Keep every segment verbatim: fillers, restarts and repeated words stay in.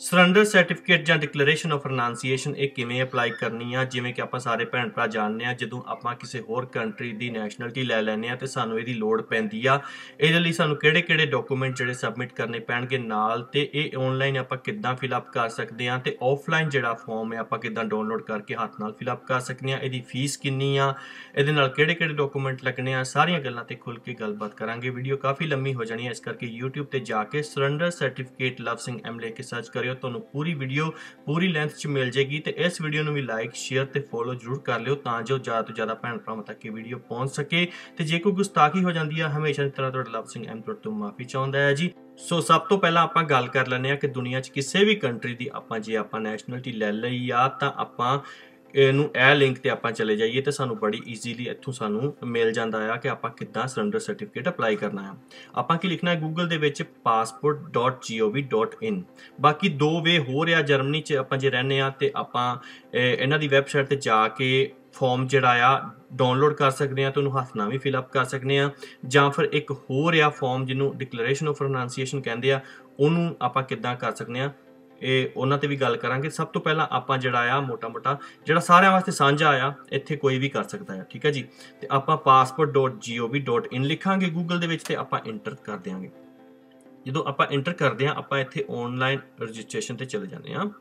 Surrender certificate ਜਾਂ declaration of renunciation ਇਹ ਕਿਵੇਂ ਅਪਲਾਈ ਕਰਨੀ ਆ। ਜਿਵੇਂ ਕਿ ਆਪਾਂ ਸਾਰੇ ਭੈਣ ਭਰਾ ਜਾਣਦੇ ਆ, ਜਦੋਂ ਆਪਾਂ ਕਿਸੇ ਹੋਰ ਕੰਟਰੀ ਦੀ ਨੈਸ਼ਨਲਿਟੀ ਲੈ ਲੈਂਦੇ ਆ ਤੇ ਸਾਨੂੰ ਇਹਦੀ ਲੋੜ ਪੈਂਦੀ ਆ। ਇਹਦੇ ਲਈ ਸਾਨੂੰ ਕਿਹੜੇ ਕਿਹੜੇ ਡਾਕੂਮੈਂਟ ਜਿਹੜੇ ਸਬਮਿਟ ਕਰਨੇ ਪੈਣਗੇ ਨਾਲ, ਤੇ ਇਹ ਆਨਲਾਈਨ ਆਪਾਂ ਕਿੱਦਾਂ ਫਿਲਅਪ ਕਰ ਸਕਦੇ ਆ, ਤੇ ਆਫਲਾਈਨ ਜਿਹੜਾ ਫਾਰਮ ਹੈ ਆਪਾਂ ਕਿੱਦਾਂ ਡਾਊਨਲੋਡ ਕਰਕੇ ਹੱਥ ਨਾਲ ਫਿਲਅਪ ਕਰ ਸਕਦੇ ਆ, ਇਹਦੀ ਫੀਸ ਕਿੰਨੀ ਆ, ਇਹਦੇ ਨਾਲ ਕਿਹੜੇ ਕਿਹੜੇ ਡਾਕੂਮੈਂਟ ਲੱਗਣੇ ਆ, ਸਾਰੀਆਂ ਗੱਲਾਂ ਤੇ ਖੁੱਲ ਕੇ ਗੱਲਬਾਤ ਕਰਾਂਗੇ। ਵੀਡੀਓ ਕਾਫੀ ਲੰਮੀ ਹੋ ਜਾਣੀ ਹੈ, ਇਸ ਕਰਕੇ YouTube ਤੇ ਜਾ ਕੇ surrender certificate Love Singh M ਲਿਖ ਕੇ ਸਰਚ ਕਰਿਓ, ਤੁਹਾਨੂੰ ਪੂਰੀ ਵੀਡੀਓ ਪੂਰੀ ਲੈਂਥ 'ਚ ਮਿਲ ਜਾਏਗੀ। ਤੇ ਇਸ ਵੀਡੀਓ ਨੂੰ ਵੀ ਲਾਈਕ ਸ਼ੇਅਰ ਤੇ ਫੋਲੋ ਜ਼ਰੂਰ ਕਰ ਲਿਓ ਤਾਂ ਜੋ ਜ਼ਿਆਦਾ ਤੋਂ ਜ਼ਿਆਦਾ ਭੈਣ ਭਰਾਵਾਂ ਤੱਕ ਇਹ ਵੀਡੀਓ ਪਹੁੰਚ ਸਕੇ। ਤੇ ਜੇ ਕੋਈ ਗੁਸਤਾਖੀ ਹੋ ਜਾਂਦੀ ਆ ਹਮੇਸ਼ਾ ਦੀ ਤਰ੍ਹਾਂ ਤੁਹਾਡਾ ਲਵ ਸਿੰਘ ਐਮ ਤੋਂ ਮਾਫੀ ਚਾਹੁੰਦਾ ਹੈ ਜੀ। ਸੋ ਸਭ ਤੋਂ ਪਹਿਲਾਂ ਆਪਾਂ ਗੱਲ ਕਰ ਲੈਂਦੇ ਆ ਕਿ ਦੁਨੀਆ 'ਚ ਕਿਸੇ ਵੀ ਕੰਟਰੀ ਦੀ ਆਪਾਂ ਜੇ ਆਪਾਂ ਨੈਸ਼ਨਲਿਟੀ ਲੈ ਲਈ ਆ ਤਾਂ ਆਪਾਂ ਇਹਨੂੰ ਇਹ ਲਿੰਕ ਤੇ ਆਪਾਂ ਚਲੇ ਜਾਈਏ ਤੇ ਸਾਨੂੰ ਬੜੀ ਈਜ਼ੀਲੀ ਇੱਥੋਂ ਸਾਨੂੰ ਮਿਲ ਜਾਂਦਾ ਆ ਕਿ ਆਪਾਂ ਕਿੱਦਾਂ ਸਰੈਂਡਰ ਸਰਟੀਫਿਕੇਟ ਅਪਲਾਈ ਕਰਨਾ ਆ। ਆਪਾਂ ਕੀ ਲਿਖਣਾ ਹੈ ਗੂਗਲ ਦੇ ਵਿੱਚ ਪਾਸਪੋਰਟ ਡੋਟ ਜੀ ਓ ਵੀ ਡੋਟ ਇਨ। ਬਾਕੀ ਦੋ ਵੇ ਹੋ ਰਿਹਾ, ਜਰਮਨੀ 'ਚ ਆਪਾਂ ਜੇ ਰਹਿੰਦੇ ਆ ਤੇ ਆਪਾਂ ਇਹਨਾਂ ਦੀ ਵੈਬਸਾਈਟ ਤੇ ਜਾ ਕੇ ਫਾਰਮ ਜਿਹੜਾ ਆ ਡਾਊਨਲੋਡ ਕਰ ਸਕਦੇ ਆ ਤੇ ਉਹਨੂੰ ਹੱਥ ਨਾਲ ਵੀ ਫਿਲਅਪ ਕਰ ਸਕਦੇ ਆ, ਜਾਂ ਫਿਰ ਇੱਕ ਹੋਰ ਆ ਫਾਰਮ ਜਿਹਨੂੰ ਡਿਕਲੇਰੇਸ਼ਨ ਆਫ ਰਨਾਂਸੀਏਸ਼ਨ ਕਹਿੰਦੇ ਆ, ਉਹਨੂੰ ਆਪਾਂ ਕਿੱਦਾਂ ਕਰ ਸਕਦੇ ਆ, ਇਹ ਉਹਨਾਂ ਤੇ ਵੀ ਗੱਲ ਕਰਾਂਗੇ। ਸਭ ਤੋਂ ਪਹਿਲਾਂ ਆਪਾਂ ਜਿਹੜਾ ਆ ਮੋਟਾ ਮੋਟਾ ਜਿਹੜਾ ਸਾਰਿਆਂ ਵਾਸਤੇ ਸਾਂਝਾ ਆ, ਇੱਥੇ ਕੋਈ ਵੀ ਕਰ ਸਕਦਾ ਆ, ਠੀਕ ਹੈ ਜੀ। ਤੇ ਆਪਾਂ ਪਾਸਪੋਰਟ ਡੋਟ ਜੀ ਓ ਵੀ ਡੋਟ ਇਨ ਲਿਖਾਂਗੇ ਗੂਗਲ ਦੇ ਵਿੱਚ ਤੇ ਆਪਾਂ ਇੰਟਰ ਕਰ ਦਿਆਂਗੇ। ਜਦੋਂ ਆਪਾਂ ਇੰਟਰ ਕਰਦੇ ਆ ਆਪਾਂ ਇੱਥੇ ਆਨਲਾਈਨ ਰਜਿਸਟ੍ਰੇਸ਼ਨ ਤੇ ਚਲੇ ਜਾਂਦੇ ਆ,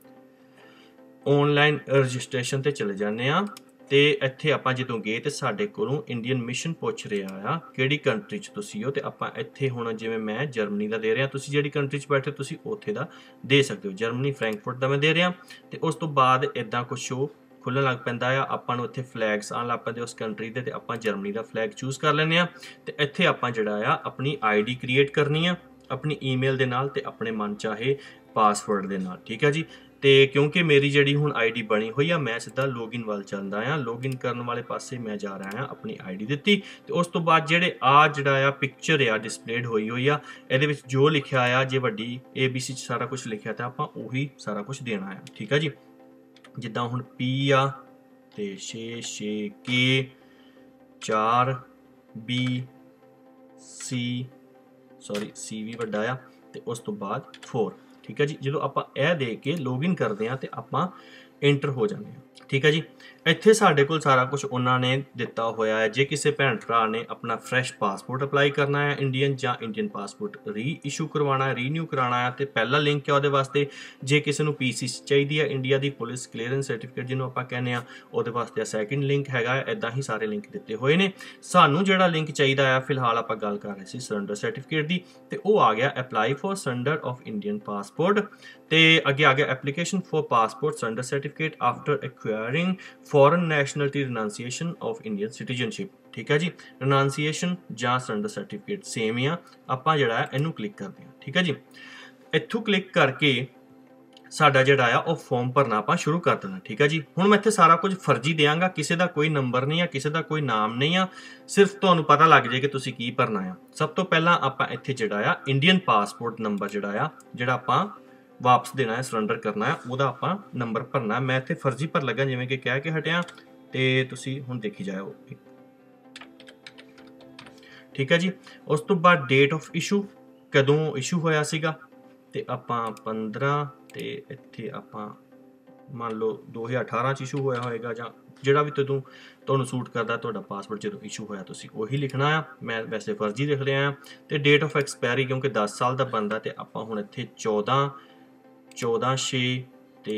ਆਨਲਾਈਨ ਰਜਿਸਟ੍ਰੇਸ਼ਨ ਤੇ ਚਲੇ ਜਾਂਦੇ ਆ ਤੇ ਇੱਥੇ ਆਪਾਂ ਜਦੋਂ ਗਏ ਤੇ ਸਾਡੇ ਕੋਲੋਂ ਇੰਡੀਅਨ ਮਿਸ਼ਨ ਪੁੱਛ ਰਿਹਾ ਆ ਕਿਹੜੀ ਕੰਟਰੀ 'ਚ ਤੁਸੀਂ ਹੋ, ਤੇ ਆਪਾਂ ਇੱਥੇ ਹੁਣ ਜਿਵੇਂ ਮੈਂ ਜਰਮਨੀ ਦਾ ਦੇ ਰਿਹਾ, ਤੁਸੀਂ ਜਿਹੜੀ ਕੰਟਰੀ 'ਚ ਬੈਠੇ ਤੁਸੀਂ ਉੱਥੇ ਦਾ ਦੇ ਸਕਦੇ ਹੋ। ਜਰਮਨੀ ਫਰੈਂਕਫਰਟ ਦਾ ਮੈਂ ਦੇ ਰਿਹਾ ਤੇ ਉਸ ਤੋਂ ਬਾਅਦ ਇੱਦਾਂ ਕੁਛ ਸ਼ੋ ਖੁੱਲ੍ਹਣ ਲੱਗ ਪੈਂਦਾ ਆ, ਆਪਾਂ ਨੂੰ ਇੱਥੇ ਫਲੈਗਸ ਆਉਣ ਲੱਗ ਪੈਂਦੇ ਉਸ ਕੰਟਰੀ ਦੇ, ਤੇ ਆਪਾਂ ਜਰਮਨੀ ਦਾ ਫਲੈਗ ਚੂਜ਼ ਕਰ ਲੈਂਦੇ ਆ। ਤੇ ਇੱਥੇ ਆਪਾਂ ਜਿਹੜਾ ਆ ਆਪਣੀ ਆਈ ਡੀ ਕ੍ਰੀਏਟ ਕਰਨੀ ਆ ਆਪਣੀ ਈਮੇਲ ਦੇ ਨਾਲ ਤੇ ਆਪਣੇ ਮਨ ਚਾਹੇ ਪਾਸਵਰਡ ਦੇ ਨਾਲ, ਠੀਕ ਹੈ ਜੀ। ਤੇ ਕਿਉਂਕਿ ਮੇਰੀ ਜਿਹੜੀ ਹੁਣ ਆਈ ਡੀ ਬਣੀ ਹੋਈ ਆ ਮੈਂ ਸਿੱਧਾ ਲੌਗਇਨ ਵੱਲ ਚੱਲਦਾ ਆ, ਲੌਗਇਨ ਕਰਨ ਵਾਲੇ ਪਾਸੇ ਮੈਂ ਜਾ ਰਿਹਾ ਆ, ਆਪਣੀ ਆਈ ਡੀ ਦਿੱਤੀ ਤੇ ਉਸ ਤੋਂ ਬਾਅਦ ਜਿਹੜੇ ਆ ਜਿਹੜਾ ਆ ਪਿਕਚਰ ਆ ਡਿਸਪਲੇਡ ਹੋਈ ਹੋਈ ਆ, ਇਹਦੇ ਵਿੱਚ ਜੋ ਲਿਖਿਆ ਆ ਜੇ ਵੱਡੀ ਏ ਬੀ ਸੀ 'ਚ ਸਾਰਾ ਕੁਝ ਲਿਖਿਆ ਤਾਂ ਆਪਾਂ ਉਹੀ ਸਾਰਾ ਕੁਝ ਦੇਣਾ ਆ, ਠੀਕ ਆ ਜੀ। ਜਿੱਦਾਂ ਹੁਣ ਪੀ ਆ ਤੇ ਛੇ ਛੇ ਕੇ ਚਾਰ ਬੀ ਸੀ ਸੌਰੀ ਸੀ ਵੀ ਵੱਡਾ ਆ ਤੇ ਉਸ ਤੋਂ ਬਾਅਦ ਫੋਰ, ਠੀਕ ਹੈ ਜੀ। ਜਦੋਂ ਆਪਾਂ ਇਹ ਦੇ ਕੇ ਲੌਗਇਨ ਕਰਦੇ ਆ ਤੇ ਆਪਾਂ ਐਂਟਰ ਹੋ ਜਾਂਦੇ ਆ, ਠੀਕ ਹੈ ਜੀ। ਇੱਥੇ ਸਾਡੇ ਕੋਲ ਸਾਰਾ ਕੁਝ ਉਹਨਾਂ ਨੇ ਦਿੱਤਾ ਹੋਇਆ ਹੈ। ਜੇ ਕਿਸੇ ਭੈਣ ਭਰਾ ਨੇ ਆਪਣਾ ਫਰੈਸ਼ ਪਾਸਪੋਰਟ ਅਪਲਾਈ ਕਰਨਾ ਹੈ ਇੰਡੀਅਨ, ਜਾਂ ਇੰਡੀਅਨ ਪਾਸਪੋਰਟ ਰੀ ਇਸ਼ੂ ਕਰਵਾਉਣਾ ਹੈ, ਰੀਨਿਊ ਕਰਾਉਣਾ ਹੈ, ਤੇ ਪਹਿਲਾ ਲਿੰਕ ਹੈ ਉਹਦੇ ਵਾਸਤੇ। ਜੇ ਕਿਸੇ ਨੂੰ ਪੀ ਸੀ ਚਾਹੀਦੀ ਹੈ ਇੰਡੀਆ ਦੀ ਪੁਲਿਸ ਕਲੀਅਰੈਂਸ ਸਰਟੀਫਿਕੇਟ ਜਿਹਨੂੰ ਆਪਾਂ ਕਹਿੰਦੇ ਆ, ਉਹਦੇ ਵਾਸਤੇ ਸੈਕਿੰਡ ਲਿੰਕ ਹੈਗਾ। ਇੱਦਾਂ ਹੀ ਸਾਰੇ ਲਿੰਕ ਦਿੱਤੇ ਹੋਏ ਨੇ। ਸਾਨੂੰ ਜਿਹੜਾ ਲਿੰਕ ਚਾਹੀਦਾ ਆ, ਫਿਲਹਾਲ ਆਪਾਂ ਗੱਲ ਕਰ ਰਹੇ ਸੀ ਸਰੈਂਡਰ ਸਰਟੀਫਿਕੇਟ ਦੀ, ਤੇ ਉਹ ਆ ਗਿਆ apply for surrender of Indian passport. ਤੇ ਅੱਗੇ ਆ ਗਿਆ application for passport surrender certificate after acquiring foreign nationality renunciation of Indian citizenship, ਠੀਕ ਹੈ ਜੀ। ਰਿਨਾਂਸੀਏਸ਼ਨ ਜਾਂ ਸਰੈਂਡਰ ਸਰਟੀਫਿਕੇਟ ਸੇਮ ਹੀ ਆ, ਆਪਾਂ ਜਿਹੜਾ ਹੈ ਇਹਨੂੰ ਕਲਿੱਕ ਕਰਦੇ ਹਾਂ, ਠੀਕ ਹੈ ਜੀ। ਇੱਥੋਂ ਕਲਿੱਕ ਕਰਕੇ ਸਾਡਾ ਜਿਹੜਾ ਆ ਉਹ ਫਾਰਮ ਭਰਨਾ ਆਪਾਂ ਸ਼ੁਰੂ ਕਰ ਦੇਣਾ, ਠੀਕ ਹੈ ਜੀ। ਹੁਣ ਮੈਂ ਇੱਥੇ ਸਾਰਾ ਕੁਝ ਫਰਜ਼ੀ ਦਿਆਂਗਾ, ਕਿਸੇ ਦਾ ਕੋਈ ਨੰਬਰ ਨਹੀਂ ਆ, ਕਿਸੇ ਦਾ ਕੋਈ ਨਾਮ ਨਹੀਂ ਆ, ਸਿਰਫ ਤੁਹਾਨੂੰ ਪਤਾ ਲੱਗ ਜਾਏ ਕਿ ਤੁਸੀਂ ਕੀ ਭਰਨਾ ਆ। ਸਭ ਤੋਂ ਪਹਿਲਾਂ ਆਪਾਂ ਇੱਥੇ ਜਿਹੜਾ ਆ ਇੰਡੀਅਨ ਪਾਸਪੋਰਟ ਨੰਬਰ ਜਿਹੜਾ ਆ ਜਿਹੜਾ ਆਪਾਂ ਵਾਪਸ ਦੇਣਾ ਹੈ ਸਰੈਂਡਰ ਕਰਨਾ ਹੈ, ਉਹਦਾ ਆਪਾਂ ਨੰਬਰ ਭਰਨਾ। ਮੈਂ ਇੱਥੇ ਫਰਜ਼ੀ ਭਰ ਲੱਗਾ ਜਿਵੇਂ ਕਿ ਕਹਿ ਕੇ ਹਟਿਆ, ਤੇ ਤੁਸੀਂ ਹੁਣ ਦੇਖੀ ਜਾਓ, ਠੀਕ ਹੈ ਜੀ। ਉਸ ਤੋਂ ਬਾਅਦ ਡੇਟ ਆਫ ਇਸ਼ੂ, ਕਦੋਂ ਇਸ਼ੂ ਹੋਇਆ ਸੀਗਾ, ਤੇ ਆਪਾਂ ਪੰਦਰਾਂ, ਤੇ ਇੱਥੇ ਆਪਾਂ ਮੰਨ ਲਓ ਦੋ ਹਜ਼ਾਰ ਅਠਾਰਾਂ 'ਚ ਇਸ਼ੂ ਹੋਇਆ ਹੋਏਗਾ, ਜਾਂ ਜਿਹੜਾ ਵੀ ਤੁਹਾਨੂੰ ਤੁਹਾਨੂੰ ਸੂਟ ਕਰਦਾ ਤੁਹਾਡਾ ਪਾਸਪੋਰਟ ਜਦੋਂ ਇਸ਼ੂ ਹੋਇਆ ਤੁਸੀਂ ਉਹੀ ਲਿਖਣਾ ਆ। ਮੈਂ ਵੈਸੇ ਫਰਜ਼ੀ ਲਿਖ ਰਿਹਾ ਆ। ਤੇ ਡੇਟ ਆਫ ਐਕਸਪਾਇਰੀ ਕਿਉਂਕਿ ਦਸ ਸਾਲ ਦਾ ਬਣਦਾ, ਤੇ ਆਪਾਂ ਹੁਣ ਇੱਥੇ ਚੌਦਾਂ ਚੌਦਾਂ ਛੇ ਤੇ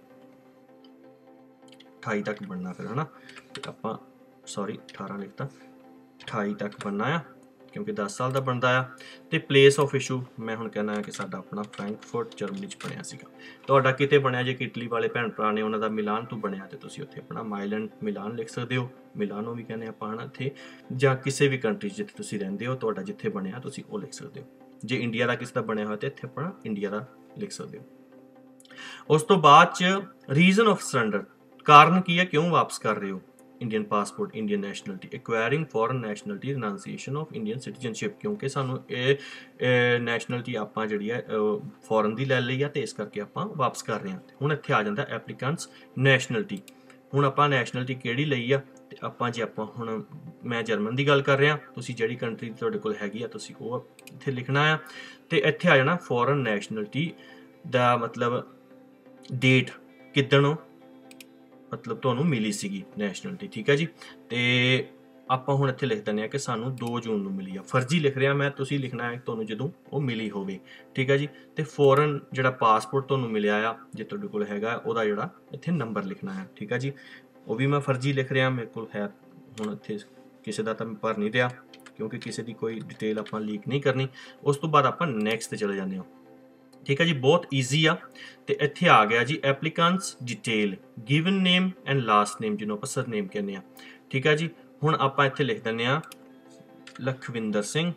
ਅਠਾਈ ਤੱਕ ਬਣਨਾ ਫਿਰ, ਹਨਾ। ਤੇ ਆਪਾਂ ਸੌਰੀ ਅਠਾਰਾਂ ਲਿਖਤਾ, ਅਠਾਈ ਤੱਕ ਬਣਨਾ ਆ ਕਿਉਂਕਿ ਦਸ ਸਾਲ ਦਾ ਬਣਦਾ ਆ। ਤੇ ਪਲੇਸ ਆਫ ਇਸ਼ੂ ਮੈਂ ਹੁਣ ਕਹਿਣਾ ਹੈ ਕਿ ਸਾਡਾ ਆਪਣਾ ਫਰੈਂਕਫਰਟ ਜਰਮਨੀ 'ਚ ਬਣਿਆ ਸੀਗਾ। ਤੁਹਾਡਾ ਕਿਤੇ ਬਣਿਆ ਜੇ ਇਟਲੀ ਵਾਲੇ ਭੈਣ ਭਰਾ ਨੇ ਉਹਨਾਂ ਦਾ ਮਿਲਾਨ ਤੋਂ ਬਣਿਆ, ਤੇ ਤੁਸੀਂ ਉੱਥੇ ਆਪਣਾ ਮਾਈਲੈਂਡ ਮਿਲਾਨ ਲਿਖ ਸਕਦੇ ਹੋ, ਮਿਲਾਨੋ ਵੀ ਕਹਿੰਦੇ ਆਪਾਂ ਹਨਾ ਇੱਥੇ, ਜਾਂ ਕਿਸੇ ਵੀ ਕੰਟਰੀ ਜਿੱਥੇ ਤੁਸੀਂ ਰਹਿੰਦੇ ਹੋ ਤੁਹਾਡਾ ਜਿੱਥੇ ਬਣਿਆ ਤੁਸੀਂ ਉਹ ਲਿਖ ਸਕਦੇ ਹੋ। ਜੇ ਇੰਡੀਆ ਦਾ ਕਿਸੇ ਦਾ ਬਣਿਆ ਹੋਇਆ ਤੇ ਇੱਥੇ ਆਪਣਾ ਇੰਡੀਆ ਦਾ ਲਿਖ ਸਕਦੇ ਹੋ। ਉਸ ਤੋਂ ਬਾਅਦ 'ਚ ਰੀਜ਼ਨ ਆਫ ਸਰੈਂਡਰ, ਕਾਰਨ ਕੀ ਹੈ, ਕਿਉਂ ਵਾਪਸ ਕਰ ਰਹੇ ਹੋ Indian passport, Indian nationality, acquiring foreign nationality, renunciation of Indian citizenship, ਕਿਉਂਕਿ ਸਾਨੂੰ ਇਹ ਨੈਸ਼ਨਲਿਟੀ ਆਪਾਂ ਜਿਹੜੀ ਹੈ ਫੋਰਨ ਦੀ ਲੈ ਲਈ ਆ, ਤੇ ਇਸ ਕਰਕੇ ਆਪਾਂ ਵਾਪਸ ਕਰ ਰਹੇ ਹਾਂ। ਹੁਣ ਇੱਥੇ ਆ ਜਾਂਦਾ ਐਪਲੀਕੈਂਟਸ ਨੈਸ਼ਨਲਿਟੀ। ਹੁਣ ਆਪਾਂ ਨੈਸ਼ਨਲਿਟੀ ਕਿਹੜੀ ਲਈ ਆ, ਤੇ ਆਪਾਂ ਜੇ ਆਪਾਂ ਹੁਣ ਮੈਂ ਜਰਮਨ ਦੀ ਗੱਲ ਕਰ ਰਿਹਾ, ਤੁਸੀਂ ਜਿਹੜੀ ਕੰਟਰੀ ਤੁਹਾਡੇ ਕੋਲ ਹੈਗੀ ਆ ਤੁਸੀਂ ਉਹ ਇੱਥੇ ਲਿਖਣਾ ਆ। ਤੇ ਇੱਥੇ ਆ ਜਾਣਾ ਫੋਰਨ ਨੈਸ਼ਨਲਿਟੀ ਦਾ ਮਤਲਬ ਡੇਟ ਕਿੱਦਣ ਮਤਲਬ ਤੁਹਾਨੂੰ ਮਿਲੀ ਸੀਗੀ ਨੈਸ਼ਨਲਿਟੀ। ਠੀਕ ਹੈ ਜੀ। ਤੇ ਆਪਾਂ ਹੁਣ ਇੱਥੇ ਲਿਖ ਦਿੰਦੇ ਹਾਂ ਕਿ ਸਾਨੂੰ ਦੋ ਜੂਨ ਨੂੰ ਮਿਲੀ ਆ। ਫਰਜ਼ੀ ਲਿਖ ਰਿਹਾ ਮੈਂ, ਤੁਸੀਂ ਲਿਖਣਾ ਹੈ ਤੁਹਾਨੂੰ ਜਦੋਂ ਉਹ ਮਿਲੀ ਹੋਵੇ। ਠੀਕ ਹੈ ਜੀ। ਤੇ ਫੋਰਨ ਜਿਹੜਾ ਪਾਸਪੋਰਟ ਤੁਹਾਨੂੰ ਮਿਲਿਆ ਆ ਜੇ ਤੁਹਾਡੇ ਕੋਲ ਹੈਗਾ ਉਹਦਾ ਜਿਹੜਾ ਇੱਥੇ ਨੰਬਰ ਲਿਖਣਾ ਹੈ। ਠੀਕ ਹੈ ਜੀ। ਉਹ ਵੀ ਮੈਂ ਫਰਜ਼ੀ ਲਿਖ ਰਿਹਾ, ਮੇਰੇ ਕੋਲ ਹੈ ਹੁਣ ਇੱਥੇ ਕਿਸੇ ਦਾ ਤਾਂ ਮੈਂ ਭਰ ਨਹੀਂ ਰਿਹਾ ਕਿਉਂਕਿ ਕਿਸੇ ਦੀ ਕੋਈ ਡਿਟੇਲ ਆਪਾਂ ਲੀਕ ਨਹੀਂ ਕਰਨੀ। ਉਸ ਤੋਂ ਬਾਅਦ ਆਪਾਂ ਨੈਕਸਟ ਤੇ ਚਲੇ ਜਾਂਦੇ ਹਾਂ। ਠੀਕ ਹੈ ਜੀ। ਬਹੁਤ ਈਜ਼ੀ ਆ। ਤੇ ਇੱਥੇ ਆ ਗਿਆ ਜੀ applicants detail, given name and last name ਜਿਹਨੂੰ ਆਪਾਂ ਸਰਨੇਮ ਕਹਿੰਦੇ ਆ। ਠੀਕ ਹੈ ਜੀ। ਹੁਣ ਆਪਾਂ ਇੱਥੇ ਲਿਖ ਦਿੰਦੇ ਹਾਂ ਲਖਵਿੰਦਰ ਸਿੰਘ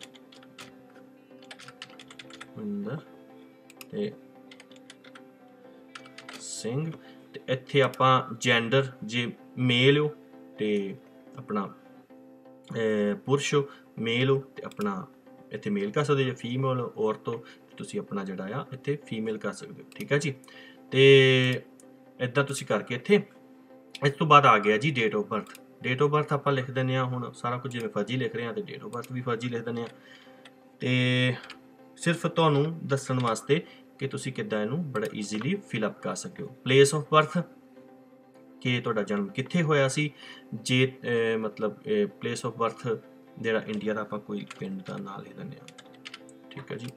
ਵਿੰਦਰ ਤੇ ਸਿੰਘ। ਤੇ ਇੱਥੇ ਆਪਾਂ ਜੈਂਡਰ ਜੇ ਮੇਲ ਹੋ ਤੇ ਆਪਣਾ ਪੁਰਸ਼ ਹੋ, ਮੇਲ ਹੋ ਤੇ ਆਪਣਾ ਇੱਥੇ ਮੇਲ ਕਰ ਸਕਦੇ ਹੋ। ਜੇ ਫੀਮੇਲ ਔਰਤ ਹੋ ਤੁਸੀਂ ਆਪਣਾ ਜਿਹੜਾ ਆ ਇੱਥੇ ਫੀਮੇਲ ਕਰ ਸਕਦੇ ਹੋ। ਠੀਕ ਹੈ ਜੀ। ਤੇ ਇੱਦਾਂ ਤੁਸੀਂ ਕਰਕੇ ਇੱਥੇ ਇਸ ਤੋਂ ਬਾਅਦ ਆ ਗਿਆ ਜੀ date of birth. Date of birth ਆਪਾਂ ਲਿਖ ਦਿੰਦੇ ਹਾਂ ਹੁਣ ਸਾਰਾ ਕੁਝ ਜਿਵੇਂ ਫਰਜ਼ੀ ਲਿਖ ਰਹੇ ਹਾਂ ਤੇ ਡੇਟ ਆਫ ਬਰਥ ਵੀ ਫਰਜ਼ੀ ਲਿਖ ਦਿੰਦੇ ਹਾਂ। ਤੇ ਸਿਰਫ ਤੁਹਾਨੂੰ ਦੱਸਣ ਵਾਸਤੇ ਕਿ ਤੁਸੀਂ ਕਿੱਦਾਂ ਇਹਨੂੰ ਬੜਾ ਈਜ਼ੀਲੀ ਫਿਲਅਪ ਕਰ ਸਕਦੇ ਹੋ। ਪਲੇਸ ਆਫ ਬਰਥ ਕਿ ਤੁਹਾਡਾ ਜਨਮ ਕਿੱਥੇ ਹੋਇਆ ਸੀ। ਜੇ ਮਤਲਬ ਪਲੇਸ ਆਫ ਬਰਥ ਜਿਹੜਾ ਇੰਡੀਆ ਦਾ ਆਪਾਂ ਕੋਈ ਪਿੰਡ ਦਾ ਨਾਂ ਲਿਖ ਦਿੰਦੇ ਹਾਂ। ਠੀਕ ਹੈ ਜੀ।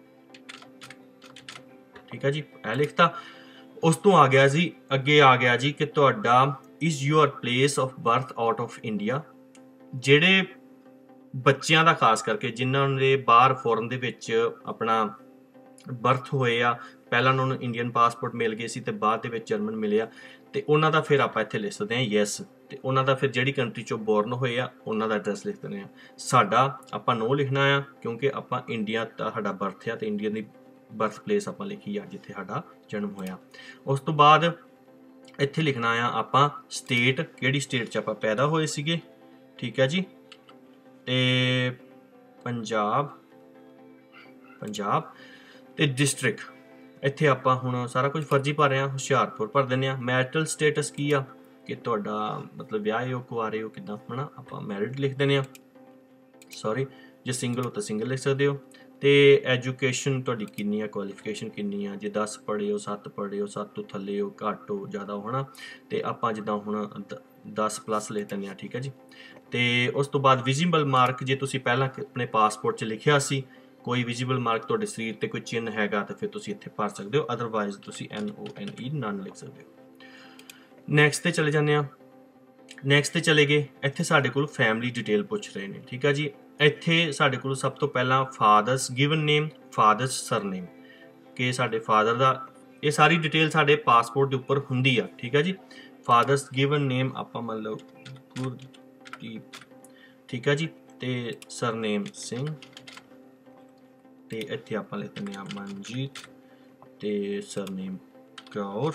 ਠੀਕ ਹੈ ਜੀ। ਇਹ ਲਿਖਤਾ। ਉਸ ਤੋਂ ਆ ਗਿਆ ਜੀ ਅੱਗੇ ਆ ਗਿਆ ਜੀ ਕਿ ਤੁਹਾਡਾ is your place of birth out of India। ਜਿਹੜੇ ਬੱਚਿਆਂ ਦਾ ਖਾਸ ਕਰਕੇ ਜਿਨ੍ਹਾਂ ਦੇ ਬਾਹਰ ਫੋਰਨ ਦੇ ਵਿੱਚ ਆਪਣਾ ਬਰਥ ਹੋਏ ਆ, ਪਹਿਲਾਂ ਉਹਨਾਂ ਨੂੰ ਇੰਡੀਅਨ ਪਾਸਪੋਰਟ ਮਿਲ ਗਏ ਸੀ ਤੇ ਬਾਅਦ ਦੇ ਵਿੱਚ ਜਰਮਨ ਮਿਲਿਆ, ਤੇ ਉਹਨਾਂ ਦਾ ਫਿਰ ਆਪਾਂ ਇੱਥੇ ਲਿਖ ਸਕਦੇ ਹਾਂ ਯੈਸ। ਤੇ ਉਹਨਾਂ ਦਾ ਫਿਰ ਜਿਹੜੀ ਕੰਟਰੀ ਚੋਂ ਬੋਰਨ ਹੋਏ ਆ ਉਹਨਾਂ ਦਾ ਐਡਰੈਸ ਲਿਖ ਦਿੰਦੇ ਆ। ਸਾਡਾ ਆਪਾਂ ਨੋ ਲਿਖਣਾ ਆ ਕਿਉਂਕਿ ਆਪਾਂ ਇੰਡੀਆ ਦਾ ਸਾਡਾ ਬਰਥ ਆ ਤੇ ਇੰਡੀਅਨ ਦੀ ਬਰਥ ਪਲੇਸ ਆਪਾਂ ਲਿਖੀ ਆ ਜਿੱਥੇ ਸਾਡਾ ਜਨਮ ਹੋਇਆ। ਉਸ ਤੋਂ ਬਾਅਦ ਇੱਥੇ ਲਿਖਣਾ ਆ ਆਪਾਂ ਸਟੇਟ, ਕਿਹੜੀ ਸਟੇਟ 'ਚ ਆਪਾਂ ਪੈਦਾ ਹੋਏ ਸੀਗੇ। ਠੀਕ ਹੈ ਜੀ। ਤੇ ਪੰਜਾਬ ਪੰਜਾਬ ਤੇ ਡਿਸਟ੍ਰਿਕਟ ਇੱਥੇ ਆਪਾਂ ਹੁਣ ਸਾਰਾ ਕੁਝ ਫਰਜ਼ੀ ਭਰ ਰਹੇ ਹਾਂ। ਹੁਸ਼ਿਆਰਪੁਰ ਭਰ ਦਿੰਦੇ ਹਾਂ। ਮੈਰਿਟਲ ਸਟੇਟਸ ਕੀ ਆ ਕਿ ਤੁਹਾਡਾ ਮਤਲਬ ਵਿਆਹੇ ਹੋ, ਕੁਆਰੇ ਹੋ, ਕਿੱਦਾਂ ਹੋਣਾ, ਆਪਾਂ ਮੈਰਿਡ ਲਿਖ ਦਿੰਦੇ ਹਾਂ। ਸੌਰੀ, ਜੇ ਸਿੰਗਲ ਹੋ ਤਾਂ ਸਿੰਗਲ ਲਿਖ ਸਕਦੇ ਹੋ। ਤੇ ਐਜੂਕੇਸ਼ਨ ਤੁਹਾਡੀ ਕਿੰਨੀ ਆ, ਕੁਆਲੀਫਿਕੇਸ਼ਨ ਕਿੰਨੀ ਆ, ਜੇ ਦਸ ਪੜ੍ਹੇ ਹੋ, ਸੱਤ ਪੜ੍ਹੇ ਹੋ, ਸੱਤ ਤੋਂ ਥੱਲੇ ਹੋ, ਘੱਟ ਹੋ, ਜ਼ਿਆਦਾ ਹੋਣਾ, ਤੇ ਆਪਾਂ ਜਿੱਦਾਂ ਹੁਣ ਦਸ ਪਲੱਸ ਲਿਖ ਦਿੰਦੇ ਹਾਂ। ਠੀਕ ਹੈ ਜੀ। ਤੇ ਉਸ ਤੋਂ ਬਾਅਦ ਵਿਜ਼ੀਬਲ ਮਾਰਕ, ਜੇ ਤੁਸੀਂ ਪਹਿਲਾਂ ਆਪਣੇ ਪਾਸਪੋਰਟ 'ਚ ਲਿਖਿਆ ਸੀ ਕੋਈ ਵਿਜ਼ੀਬਲ ਮਾਰਕ ਤੁਹਾਡੇ ਸਰੀਰ ਤੇ ਕੋਈ ਚਿੰਨ੍ਹ ਹੈਗਾ ਤਾਂ ਫਿਰ ਤੁਸੀਂ ਇੱਥੇ ਭਰ ਸਕਦੇ ਹੋ, ਅਦਰਵਾਈਜ਼ ਤੁਸੀਂ ਐਨ ਓ ਐਨ ਈ ਨਨ ਲਿਖ ਸਕਦੇ ਹੋ। ਨੈਕਸਟ ਤੇ ਚਲੇ ਜਾਂਦੇ ਹਾਂ। ਨੈਕਸਟ ਤੇ ਚਲੇ ਗਏ। ਇੱਥੇ ਸਾਡੇ ਕੋਲ ਫੈਮਿਲੀ ਡਿਟੇਲ ਪੁੱਛ ਰਹੇ ਨੇ। ਠੀਕ ਹੈ ਜੀ। ਇੱਥੇ ਸਾਡੇ ਕੋਲ ਸਭ ਤੋਂ ਪਹਿਲਾਂ father's given name, father's surname ਕਿ ਸਾਡੇ ਫਾਦਰ ਦਾ, ਇਹ ਸਾਰੀ ਡਿਟੇਲ ਸਾਡੇ ਪਾਸਪੋਰਟ ਦੇ ਉੱਪਰ ਹੁੰਦੀ ਆ। ਠੀਕ ਹੈ ਜੀ। ਫਾਦਰਸ ਗਿਵਨ ਨੇਮ ਆਪਾਂ ਮਤਲਬ ਗੁਰਦੀਪ। ਠੀਕ ਹੈ ਜੀ। ਤੇ ਸਰਨੇਮ ਸਿੰਘ ਤੇ ਇੱਥੇ ਆਪਾਂ ਲਿਖ ਦਿੰਦੇ ਹਾਂ ਮਨਜੀਤ ਤੇ ਸਰਨੇਮ ਕੌਰ।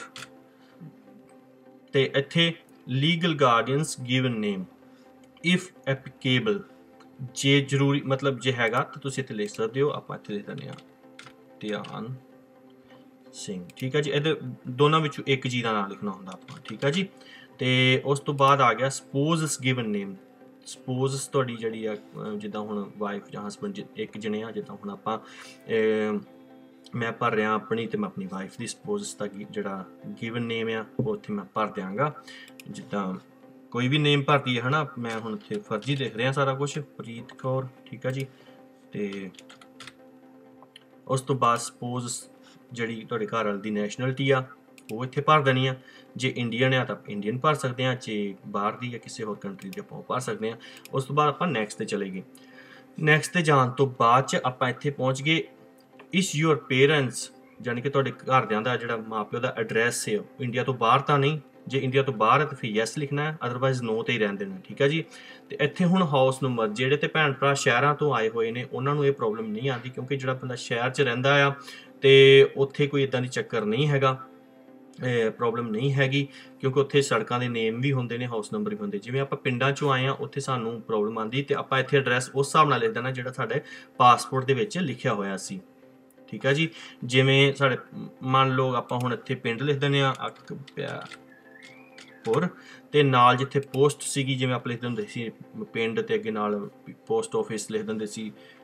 ਤੇ ਇੱਥੇ legal guardian's given name if applicable, ਜੇ ਜ਼ਰੂਰੀ ਮਤਲਬ ਜੇ ਹੈਗਾ ਤਾਂ ਤੁਸੀਂ ਇੱਥੇ ਲਿਖ ਸਕਦੇ ਹੋ। ਆਪਾਂ ਇੱਥੇ ਲਿਖ ਦਿੰਦੇ ਹਾਂ ਧਿਆਨ ਸਿੰਘ। ਠੀਕ ਹੈ ਜੀ। ਇਹਦੇ ਦੋਨਾਂ ਵਿੱਚੋਂ ਇੱਕ ਜੀ ਦਾ ਨਾਮ ਲਿਖਣਾ ਹੁੰਦਾ ਆਪਾਂ। ਠੀਕ ਹੈ ਜੀ। ਤੇ ਉਸ ਤੋਂ ਬਾਅਦ ਆ ਗਿਆ ਸਪੋਜ਼ਸ ਗਿਵਨ ਨੇਮ। ਸਪੋਜ਼ਸ ਤੁਹਾਡੀ ਜਿਹੜੀ ਆ ਜਿੱਦਾਂ ਹੁਣ ਵਾਈਫ ਜਾਂ ਹਸਬੈਂਡ ਇੱਕ ਜਣੇ ਆ, ਜਿੱਦਾਂ ਹੁਣ ਆਪਾਂ ਮੈਂ ਭਰ ਰਿਹਾ ਆਪਣੀ ਤੇ ਮੈਂ ਆਪਣੀ ਵਾਈਫ ਦੀ ਸਪੋਜ਼ਸ ਦਾ ਜਿਹੜਾ ਗਿਵਨ ਨੇਮ ਆ ਉਹ ਉੱਥੇ ਮੈਂ ਭਰ ਦਿਆਂਗਾ। ਜਿੱਦਾਂ ਕੋਈ ਵੀ ਨੇਮ ਭਰਦੀ ਹੈ ਹਨਾ, ਮੈਂ ਹੁਣ ਇੱਥੇ ਫਰਜ਼ੀ ਲਿਖ ਰਿਹਾ ਸਾਰਾ ਕੁਝ, ਪ੍ਰੀਤ ਕੌਰ। ਠੀਕ ਹੈ ਜੀ। ਤੇ ਉਸ ਤੋਂ ਬਾਅਦ ਸਪੋਜ਼ ਜਿਹੜੀ ਤੁਹਾਡੇ ਘਰ ਵਾਲੇ ਦੀ ਨੈਸ਼ਨਲਿਟੀ ਆ ਉਹ ਇੱਥੇ ਭਰ ਦੇਣੀ ਆ। ਜੇ ਇੰਡੀਅਨ ਆ ਤਾਂ ਇੰਡੀਅਨ ਭਰ ਸਕਦੇ ਹਾਂ, ਜੇ ਬਾਹਰ ਦੀ ਆ ਕਿਸੇ ਹੋਰ ਕੰਟਰੀ ਦੀ ਆਪਾਂ ਉਹ ਭਰ ਸਕਦੇ ਹਾਂ। ਉਸ ਤੋਂ ਬਾਅਦ ਆਪਾਂ ਨੈਕਸਟ ਤੇ ਚਲੇ ਗਏ। ਨੈਕਸਟ ਤੇ ਜਾਣ ਤੋਂ ਬਾਅਦ 'ਚ ਆਪਾਂ ਇੱਥੇ ਪਹੁੰਚ ਗਏ ਇਸ ਯੂਅਰ ਪੇਰੈਂਟਸ, ਯਾਨੀ ਕਿ ਤੁਹਾਡੇ ਘਰਦਿਆਂ ਦਾ ਜਿਹੜਾ ਮਾਂ ਪਿਓ ਦਾ ਐਡਰੈਸ ਹੈ ਇੰਡੀਆ ਤੋਂ ਬਾਹਰ ਤਾਂ ਨਹੀਂ। ਜੇ ਇੰਡੀਆ ਤੋਂ ਬਾਹਰ ਹੈ ਤਾਂ ਫਿਰ ਯੈਸ ਲਿਖਣਾ ਹੈ, ਅਦਰਵਾਈਜ਼ ਨੋ ਤੇ ਹੀ ਰਹਿਣ ਦੇਣਾ। ਠੀਕ ਹੈ ਜੀ। ਤੇ ਇੱਥੇ ਹੁਣ ਹਾਊਸ ਨੰਬਰ, ਜਿਹੜੇ ਤੇ ਭੈਣ ਭਰਾ ਸ਼ਹਿਰਾਂ ਤੋਂ ਆਏ ਹੋਏ ਨੇ ਉਹਨਾਂ ਨੂੰ ਇਹ ਪ੍ਰੋਬਲਮ ਨਹੀਂ ਆਉਂਦੀ ਕਿਉਂਕਿ ਜਿਹੜਾ ਬੰਦਾ ਸ਼ਹਿਰ 'ਚ ਰਹਿੰਦਾ ਆ ਤੇ ਉੱਥੇ ਕੋਈ ਇੱਦਾਂ ਦੀ ਚੱਕਰ ਨਹੀਂ ਹੈਗਾ, ਪ੍ਰੋਬਲਮ ਨਹੀਂ ਹੈਗੀ ਕਿਉਂਕਿ ਉੱਥੇ ਸੜਕਾਂ ਦੇ ਨੇਮ ਵੀ ਹੁੰਦੇ ਨੇ, ਹਾਊਸ ਨੰਬਰ ਵੀ ਹੁੰਦੇ। ਜਿਵੇਂ ਆਪਾਂ ਪਿੰਡਾਂ 'ਚੋਂ ਆਏ ਹਾਂ ਉੱਥੇ ਸਾਨੂੰ ਪ੍ਰੋਬਲਮ ਆਉਂਦੀ ਤੇ ਆਪਾਂ ਇੱਥੇ ਐਡਰੈਸ ਉਸ ਹਿਸਾਬ ਨਾਲ ਲਿਖ ਦੇਣਾ ਜਿਹੜਾ ਸਾਡੇ ਪਾਸਪੋਰਟ ਦੇ ਵਿੱਚ ਲਿਖਿਆ ਹੋਇਆ ਸੀ। ਠੀਕ ਹੈ ਜੀ। ਜਿਵੇਂ ਸਾਡੇ ਮੰਨ ਲਓ ਆਪਾਂ ਹੁਣ ਇੱਥੇ ਪਿੰਡ ਲਿਖ ਦਿੰਦੇ ਹਾਂ ਅਕਬਿਆਪੁਰ, ਤੇ ਨਾਲ ਜਿੱਥੇ ਪੋਸਟ ਸੀਗੀ ਜਿਵੇਂ ਆਪਾਂ ਲਿਖ ਦਿੰਦੇ ਸੀ ਪਿੰਡ ਤੇ ਅੱਗੇ ਨਾਲ ਪੋਸਟ ਆਫਿਸ ਲਿਖ ਦਿੰਦੇ ਸੀ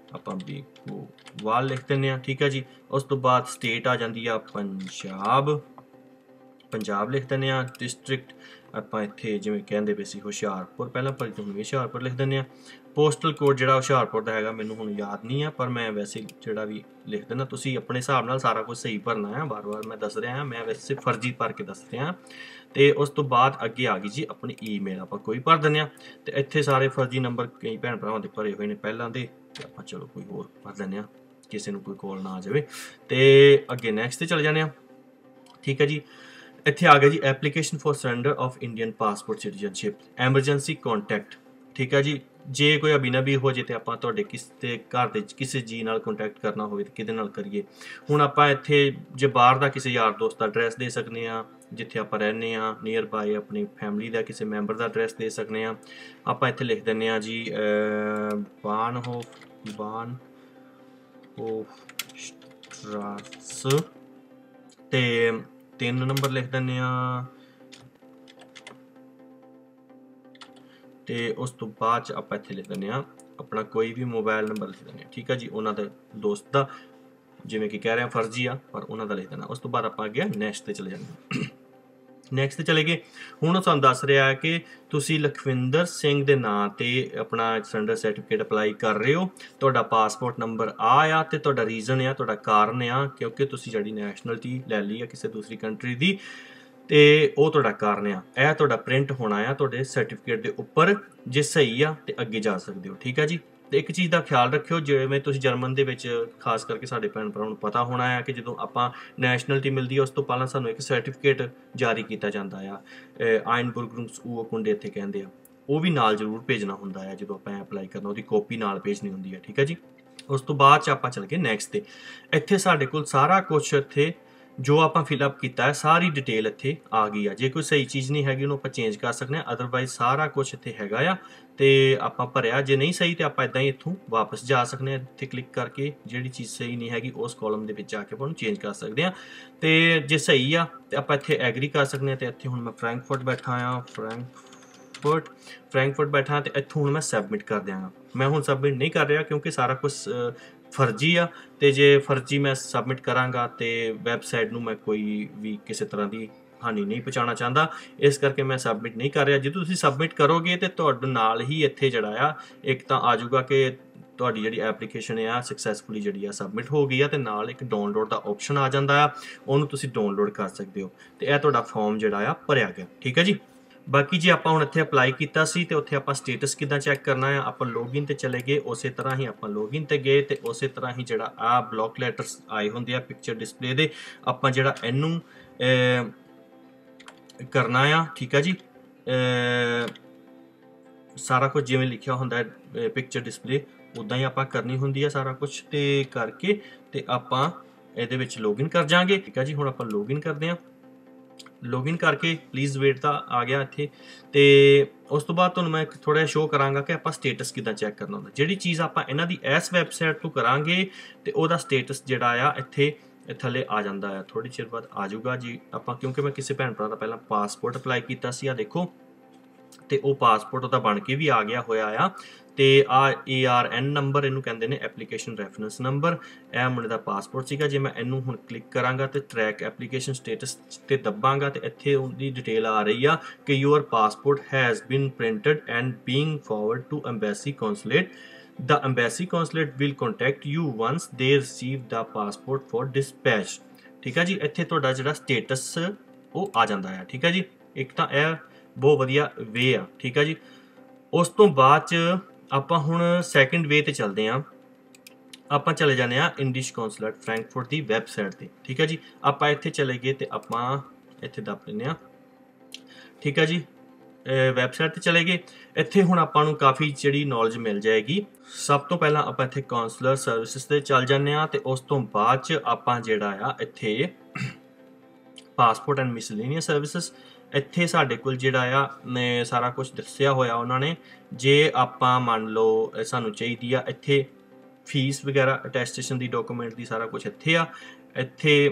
ਆਪਾਂ ਬੇਗੋਵਾਲ ਲਿਖ ਦਿੰਦੇ ਹਾਂ। ਠੀਕ ਹੈ ਜੀ। ਉਸ ਤੋਂ ਬਾਅਦ ਸਟੇਟ ਆ ਜਾਂਦੀ ਆ ਪੰਜਾਬ, ਪੰਜਾਬ ਲਿਖ ਦਿੰਦੇ ਹਾਂ। ਡਿਸਟ੍ਰਿਕਟ ਆਪਾਂ ਇੱਥੇ ਜਿਵੇਂ ਕਹਿੰਦੇ ਪਏ ਸੀ ਹੁਸ਼ਿਆਰਪੁਰ ਪਹਿਲਾਂ, ਪਰ ਹੁਣ ਵੀ ਹੁਸ਼ਿਆਰਪੁਰ ਲਿਖ ਦਿੰਦੇ ਹਾਂ। ਪੋਸਟਲ ਕੋਡ ਜਿਹੜਾ ਹੁਸ਼ਿਆਰਪੁਰ ਦਾ ਹੈਗਾ ਮੈਨੂੰ ਹੁਣ ਯਾਦ ਨਹੀਂ ਆ, ਪਰ ਮੈਂ ਵੈਸੇ ਜਿਹੜਾ ਵੀ ਲਿਖ ਦਿੰਦਾ। ਤੁਸੀਂ ਆਪਣੇ ਹਿਸਾਬ ਨਾਲ ਸਾਰਾ ਕੁਝ ਸਹੀ ਭਰਨਾ ਹੈ, ਵਾਰ ਵਾਰ ਮੈਂ ਦੱਸ ਰਿਹਾ ਹਾਂ, ਮੈਂ ਵੈਸੇ ਫਰਜ਼ੀ ਭਰ ਕੇ ਦੱਸ ਰਿਹਾ। ਤੇ ਉਸ ਤੋਂ ਬਾਅਦ ਅੱਗੇ ਆ ਗਈ ਜੀ ਆਪਣੀ ਈਮੇਲ, ਆਪਾਂ ਕੋਈ ਭਰ ਦਿੰਦੇ ਹਾਂ। ਤੇ ਇੱਥੇ ਸਾਰੇ ਫਰਜ਼ੀ ਨੰਬਰ ਕਈ ਭੈਣ ਭਰਾਵਾਂ ਦੇ ਭਰੇ ਹੋਏ ਨੇ ਪਹਿਲਾਂ ਦੇ, ਤੇ ਆਪਾਂ ਚਲੋ ਕੋਈ ਹੋਰ ਭਰ ਦਿੰਦੇ ਹਾਂ, ਕਿਸੇ ਨੂੰ ਕੋਈ ਕਾਲ ਨਾ ਆ ਜਾਵੇ। ਤੇ ਅੱਗੇ ਨੈਕਸਟ ਤੇ ਚਲੇ ਜਾਂਦੇ ਹਾਂ। ਠੀਕ ਹੈ ਜੀ। ਇੱਥੇ ਆ ਗਿਆ ਜੀ application for surrender of Indian passport citizenship, emergency contact. ਠੀਕ ਹੈ ਜੀ। ਜੇ ਕੋਈ ਅਬੀਨਬੀ ਹੋ ਜੇ ਤੇ ਆਪਾਂ ਤੁਹਾਡੇ ਕਿਸੇ ਘਰ ਦੇ ਕਿਸੇ ਜੀ ਨਾਲ ਕੰਟੈਕਟ ਕਰਨਾ ਹੋਵੇ ਤੇ ਕਿਹਦੇ ਨਾਲ ਕਰੀਏ। ਹੁਣ ਆਪਾਂ ਇੱਥੇ ਜੇ ਬਾਹਰ ਦਾ ਕਿਸੇ ਯਾਰ ਦੋਸਤ ਦਾ ਐਡਰੈਸ ਦੇ ਸਕਦੇ ਹਾਂ, ਜਿੱਥੇ ਆਪਾਂ ਰਹਿੰਦੇ ਹਾਂ ਨੀਅਰ ਬਾਏ, ਆਪਣੀ ਫੈਮਿਲੀ ਦਾ ਕਿਸੇ ਮੈਂਬਰ ਦਾ ਐਡਰੈਸ ਦੇ ਸਕਦੇ ਹਾਂ। ਆਪਾਂ ਇੱਥੇ ਲਿਖ ਦਿੰਦੇ ਹਾਂ ਜੀ ਬਾਨਹੋਫ, ਬਾਨਹੋਫ ਸਟਰਾਸ, ਤੇ ਤਿੰਨ ਨੰਬਰ ਲਿਖ ਦਿੰਦੇ ਹਾਂ। ਤੇ ਉਸ ਤੋਂ ਬਾਅਦ ਚ ਆਪਾਂ ਇੱਥੇ ਲਿਖ ਦਿੰਦੇ ਹਾਂ ਆਪਣਾ ਕੋਈ ਵੀ ਮੋਬਾਈਲ ਨੰਬਰ ਲਿਖ ਦਿੰਦੇ ਹਾਂ। ਠੀਕ ਹੈ ਜੀ। ਉਹਨਾਂ ਦੇ ਦੋਸਤ ਦਾ, ਜਿਵੇਂ ਕਿ ਕਹਿ ਰਿਹਾ ਫਰਜ਼ੀ ਆ, ਪਰ ਉਹਨਾਂ ਦਾ ਲਿਖ ਦੇਣਾ। ਉਸ ਤੋਂ ਬਾਅਦ ਆਪਾਂ ਅੱਗੇ ਨੈਕਸਟ ਤੇ ਚਲੇ ਜਾਂਦੇ। ਨੈਕਸਟ ਤੇ ਚਲੇ ਗਏ। ਹੁਣ ਸਾਨੂੰ ਦੱਸ ਰਿਹਾ ਹੈ ਕਿ ਤੁਸੀਂ ਲਖਵਿੰਦਰ ਸਿੰਘ ਦੇ ਨਾਂ ਤੇ ਆਪਣਾ ਸਰੈਂਡਰ ਸਰਟੀਫਿਕੇਟ ਅਪਲਾਈ ਕਰ ਰਹੇ ਹੋ, ਤੁਹਾਡਾ ਪਾਸਪੋਰਟ ਨੰਬਰ ਆ ਆ, ਤੇ ਤੁਹਾਡਾ ਰੀਜ਼ਨ ਆ, ਤੁਹਾਡਾ ਕਾਰਨ ਆ ਕਿਉਂਕਿ ਤੁਸੀਂ ਜਿਹੜੀ ਨੈਸ਼ਨਲਿਟੀ ਲੈ ਲਈ ਆ ਕਿਸੇ ਦੂਸਰੀ ਕੰਟਰੀ ਦੀ, ਤੇ ਉਹ ਤੁਹਾਡਾ ਕਾਰਨ ਆ। ਇਹ ਤੁਹਾਡਾ ਪ੍ਰਿੰਟ ਹੋਣਾ ਆ ਤੁਹਾਡੇ ਸਰਟੀਫਿਕੇਟ ਦੇ ਉੱਪਰ, ਜੇ ਸਹੀ ਆ ਤੇ ਅੱਗੇ ਜਾ ਸਕਦੇ ਹੋ। ਠੀਕ ਹੈ ਜੀ। ਤੇ ਇੱਕ ਚੀਜ਼ ਦਾ ਖਿਆਲ ਰੱਖਿਓ, ਜਿਵੇਂ ਤੁਸੀਂ ਜਰਮਨ ਦੇ ਵਿੱਚ ਖਾਸ ਕਰਕੇ ਸਾਡੇ ਭੈਣ ਭਰਾਵਾਂ ਨੂੰ ਪਤਾ ਹੋਣਾ ਆ ਕਿ ਜਦੋਂ ਆਪਾਂ ਨੈਸ਼ਨਲਿਟੀ ਮਿਲਦੀ ਹੈ ਉਸ ਤੋਂ ਪਹਿਲਾਂ ਸਾਨੂੰ ਇੱਕ ਸਰਟੀਫਿਕੇਟ ਜਾਰੀ ਕੀਤਾ ਜਾਂਦਾ ਆ, ਆਇਨਬੁਰਗਰੂੰਗਸ ਊਰਕੁੰਡੇ ਇੱਥੇ ਕਹਿੰਦੇ ਆ, ਉਹ ਵੀ ਨਾਲ ਜ਼ਰੂਰ ਭੇਜਣਾ ਹੁੰਦਾ ਹੈ ਜਦੋਂ ਆਪਾਂ ਅਪਲਾਈ ਕਰਨਾ, ਉਹਦੀ ਕਾਪੀ ਨਾਲ ਭੇਜਣੀ ਹੁੰਦੀ ਹੈ। ਠੀਕ ਹੈ ਜੀ। ਉਸ ਤੋਂ ਬਾਅਦ 'ਚ ਆਪਾਂ ਚੱਲ ਗਏ ਨੈਕਸਟ ਤੇ। ਇੱਥੇ ਸਾਡੇ ਕੋਲ ਸਾਰਾ ਕੁਛ ਇੱਥੇ ਜੋ ਆਪਾਂ ਫਿਲਅਪ ਕੀਤਾ ਹੈ ਸਾਰੀ ਡਿਟੇਲ ਇੱਥੇ ਆ ਗਈ ਆ। ਜੇ ਕੋਈ ਸਹੀ ਚੀਜ਼ ਨਹੀਂ ਹੈਗੀ ਉਹਨੂੰ ਆਪਾਂ ਚੇਂਜ ਕਰ ਸਕਦੇ ਹਾਂ, ਅਦਰਵਾਈਜ਼ ਸਾਰਾ ਕੁਛ ਇੱਥੇ ਹੈਗਾ ਆ ਤੇ ਆਪਾਂ ਭਰਿਆ। ਜੇ ਨਹੀਂ ਸਹੀ ਤੇ ਆਪਾਂ ਇਦਾਂ ਹੀ ਇੱਥੋਂ ਵਾਪਸ ਜਾ ਸਕਦੇ ਹਾਂ, ਇੱਥੇ ਕਲਿੱਕ ਕਰਕੇ ਜਿਹੜੀ ਚੀਜ਼ ਸਹੀ ਨਹੀਂ ਹੈਗੀ ਉਸ ਕਾਲਮ ਦੇ ਵਿੱਚ ਜਾ ਕੇ ਆਪਾਂ ਉਹਨੂੰ ਚੇਂਜ ਕਰ ਸਕਦੇ ਹਾਂ। ਤੇ ਜੇ ਸਹੀ ਆ ਤੇ ਆਪਾਂ ਇੱਥੇ ਐਗਰੀ ਕਰ ਸਕਦੇ ਹਾਂ। ਤੇ ਇੱਥੇ ਹੁਣ ਮੈਂ ਫਰੈਂਕਫਰਟ ਬੈਠਾ ਆ, ਫਰੈਂਕਫਰਟ ਫਰੈਂਕਫਰਟ ਬੈਠਾ, ਤੇ ਇੱਥੋਂ ਹੁਣ ਮੈਂ ਸਬਮਿਟ ਕਰ ਦਿਆਂਗਾ। ਮੈਂ ਹੁਣ ਸਬਮਿਟ ਨਹੀਂ ਕਰ ਰਿਹਾ ਕਿਉਂਕਿ ਸਾਰਾ ਕੁਝ ਫਰਜ਼ੀ ਆ, ਤੇ ਜੇ ਫਰਜ਼ੀ ਮੈਂ ਸਬਮਿਟ ਕਰਾਂਗਾ ਤੇ ਵੈਬਸਾਈਟ ਨੂੰ ਮੈਂ ਕੋਈ ਵੀ ਕਿਸੇ ਤਰ੍ਹਾਂ ਦੀ ਹਾਨੀ ਨਹੀਂ ਪਹੁੰਚਾਉਣਾ ਚਾਹੁੰਦਾ, ਇਸ ਕਰਕੇ ਮੈਂ ਸਬਮਿਟ ਨਹੀਂ ਕਰ ਰਿਹਾ। ਜਦੋਂ ਤੁਸੀਂ ਸਬਮਿਟ ਕਰੋਗੇ ਤੇ ਤੁਹਾਡੇ ਨਾਲ ਹੀ ਇੱਥੇ ਜਿਹੜਾ ਆ ਇੱਕ ਤਾਂ ਆ ਜਾਊਗਾ ਕਿ ਤੁਹਾਡੀ ਜਿਹੜੀ ਐਪਲੀਕੇਸ਼ਨ ਆ ਸਕਸੈਸਫੁਲੀ ਜਿਹੜੀ ਆ ਸਬਮਿਟ ਹੋ ਗਈ ਆ, ਤੇ ਨਾਲ ਇੱਕ ਡਾਊਨਲੋਡ ਦਾ ਆਪਸ਼ਨ ਆ ਜਾਂਦਾ ਆ, ਉਹਨੂੰ ਤੁਸੀਂ ਡਾਊਨਲੋਡ ਕਰ ਸਕਦੇ ਹੋ। ਤੇ ਇਹ ਤੁਹਾਡਾ ਫਾਰਮ ਜਿਹੜਾ ਆ ਭਰਿਆ ਗਿਆ। ਠੀਕ ਹੈ ਜੀ। ਬਾਕੀ ਜੇ ਆਪਾਂ ਹੁਣ ਇੱਥੇ ਅਪਲਾਈ ਕੀਤਾ ਸੀ ਤੇ ਉੱਥੇ ਆਪਾਂ ਸਟੇਟਸ ਕਿੱਦਾਂ ਚੈੱਕ ਕਰਨਾ ਆ, ਆਪਾਂ ਲੌਗਇਨ ਤੇ ਚਲੇ ਗਏ, ਉਸੇ ਤਰ੍ਹਾਂ ਹੀ ਆਪਾਂ ਲੌਗਇਨ ਤੇ ਗਏ ਤੇ ਉਸੇ ਤਰ੍ਹਾਂ ਹੀ ਜਿਹੜਾ ਆ ਬਲੌਕ ਲੈਟਰਸ ਆਏ ਹੁੰਦੇ ਆ ਪਿਕਚਰ ਡਿਸਪਲੇ ਦੇ, ਆਪਾਂ ਜਿਹੜਾ ਇਹਨੂੰ ਕਰਨਾ ਆ। ਠੀਕ ਹੈ ਜੀ। ਸਾਰਾ ਕੁਝ ਜਿਵੇਂ ਲਿਖਿਆ ਹੁੰਦਾ ਪਿਕਚਰ ਡਿਸਪਲੇ ਉੱਦਾਂ ਹੀ ਆਪਾਂ ਕਰਨੀ ਹੁੰਦੀ ਆ ਸਾਰਾ ਕੁਝ, ਤੇ ਕਰਕੇ ਤੇ ਆਪਾਂ ਇਹਦੇ ਵਿੱਚ ਲੌਗਇਨ ਕਰ ਜਾਾਂਗੇ। ਠੀਕ ਹੈ ਜੀ। ਹੁਣ ਆਪਾਂ ਲੌਗਇਨ ਕਰਦੇ ਹਾਂ। ਲੌਗਇਨ ਕਰਕੇ ਪਲੀਜ਼ ਵੇਟ ਦਾ ਆ ਗਿਆ ਇੱਥੇ, ਤੇ ਉਸ ਤੋਂ ਬਾਅਦ ਤੁਹਾਨੂੰ ਮੈਂ ਥੋੜ੍ਹਾ ਜਿਹਾ ਸ਼ੋਅ ਕਰਾਂਗਾ ਕਿ ਆਪਾਂ ਸਟੇਟਸ ਕਿੱਦਾਂ ਚੈੱਕ ਕਰਨਾ ਹੁੰਦਾ। ਜਿਹੜੀ ਚੀਜ਼ ਆਪਾਂ ਇਹਨਾਂ ਦੀ ਇਸ ਵੈਬਸਾਈਟ ਤੋਂ ਕਰਾਂਗੇ ਤੇ ਉਹਦਾ ਸਟੇਟਸ ਜਿਹੜਾ ਆ ਇੱਥੇ ਥੱਲੇ ਆ ਜਾਂਦਾ ਆ, ਥੋੜ੍ਹੀ ਚਿਰ ਬਾਅਦ ਆ ਜਾਊਗਾ ਜੀ। ਆਪਾਂ ਕਿਉਂਕਿ ਮੈਂ ਕਿਸੇ ਭੈਣ ਭਰਾ ਦਾ ਪਹਿਲਾਂ ਪਾਸਪੋਰਟ ਅਪਲਾਈ ਕੀਤਾ ਸੀ, ਆ ਦੇਖੋ, ਤੇ ਉਹ ਪਾਸਪੋਰਟ ਉਹਦਾ ਬਣ ਕੇ ਵੀ ਆ ਗਿਆ ਹੋਇਆ ਆ। ਤੇ ਆ ਏ ਆਰ ਐਨ ਨੰਬਰ ਇਹਨੂੰ ਕਹਿੰਦੇ ਨੇ, ਐਪਲੀਕੇਸ਼ਨ ਰੈਫਰੈਂਸ ਨੰਬਰ। ਇਹ ਮੁੰਡੇ ਦਾ ਪਾਸਪੋਰਟ ਸੀਗਾ। ਜੇ ਮੈਂ ਇਹਨੂੰ ਹੁਣ ਕਲਿੱਕ ਕਰਾਂਗਾ ਤੇ ਟਰੈਕ ਐਪਲੀਕੇਸ਼ਨ ਸਟੇਟਸ ਤੇ ਦੱਬਾਂਗਾ ਤੇ ਇੱਥੇ ਉਹਦੀ ਡਿਟੇਲ ਆ ਰਹੀ ਆ ਕਿ your passport has been printed and being forwarded to embassy consulate. The embassy consulate will contact you once they receive the passport for dispatch। ਠੀਕ ਹੈ ਜੀ। ਇੱਥੇ ਤੁਹਾਡਾ ਜਿਹੜਾ ਸਟੇਟਸ ਉਹ ਆ ਜਾਂਦਾ ਹੈ। ਠੀਕ ਹੈ ਜੀ। ਇੱਕ ਤਾਂ ਇਹ ਬਹੁਤ ਵਧੀਆ ਵੇ ਆ। ਠੀਕ ਹੈ ਜੀ। ਉਸ ਤੋਂ ਬਾਅਦ 'ਚ ਆਪਾਂ ਹੁਣ ਸੈਕਿੰਡ ਵੇ ਤੇ ਚੱਲਦੇ ਹਾਂ। ਆਪਾਂ ਚਲੇ ਜਾਂਦੇ ਹਾਂ ਇੰਗਲਿਸ਼ ਕੌਂਸੂਲੇਟ ਫਰੈਂਕਫਰਟ ਦੀ ਵੈਬਸਾਈਟ ਤੇ। ਠੀਕ ਹੈ ਜੀ। ਆਪਾਂ ਇੱਥੇ ਚਲੇ ਗਏ ਤੇ ਆਪਾਂ ਇੱਥੇ ਦੱਬ ਲੈਂਦੇ ਹਾਂ। ਠੀਕ ਹੈ ਜੀ। ਵੈਬਸਾਈਟ ਤੇ ਚਲੇ ਗਏ। ਇੱਥੇ ਹੁਣ ਆਪਾਂ ਨੂੰ ਕਾਫੀ ਜਿਹੜੀ ਨੌਲੇਜ ਮਿਲ ਜਾਏਗੀ। ਸਭ ਤੋਂ ਪਹਿਲਾਂ ਆਪਾਂ ਇੱਥੇ ਕਾਉਂਸਲਰ ਸਰਵਿਸਿਜ਼ ਤੇ ਚੱਲ ਜਾਂਦੇ ਹਾਂ, ਤੇ ਉਸ ਤੋਂ ਬਾਅਦ 'ਚ ਆਪਾਂ ਜਿਹੜਾ ਆ ਇੱਥੇ ਪਾਸਪੋਰਟ ਐਂਡ ਮਿਸਲੇਨੀਅਸ ਸਰਵਿਸਿਜ਼, ਇੱਥੇ ਸਾਡੇ ਕੋਲ ਜਿਹੜਾ ਆ ਨੇ ਸਾਰਾ ਕੁਝ ਦੱਸਿਆ ਹੋਇਆ ਉਹਨਾਂ ਨੇ। ਜੇ ਆਪਾਂ ਮੰਨ ਲਓ ਸਾਨੂੰ ਚਾਹੀਦੀ ਆ ਇੱਥੇ ਫੀਸ ਵਗੈਰਾ, ਅਟੈਸਟੇਸ਼ਨ ਦੀ, ਡਾਕੂਮੈਂਟ ਦੀ, ਸਾਰਾ ਕੁਝ ਇੱਥੇ ਆ। ਇੱਥੇ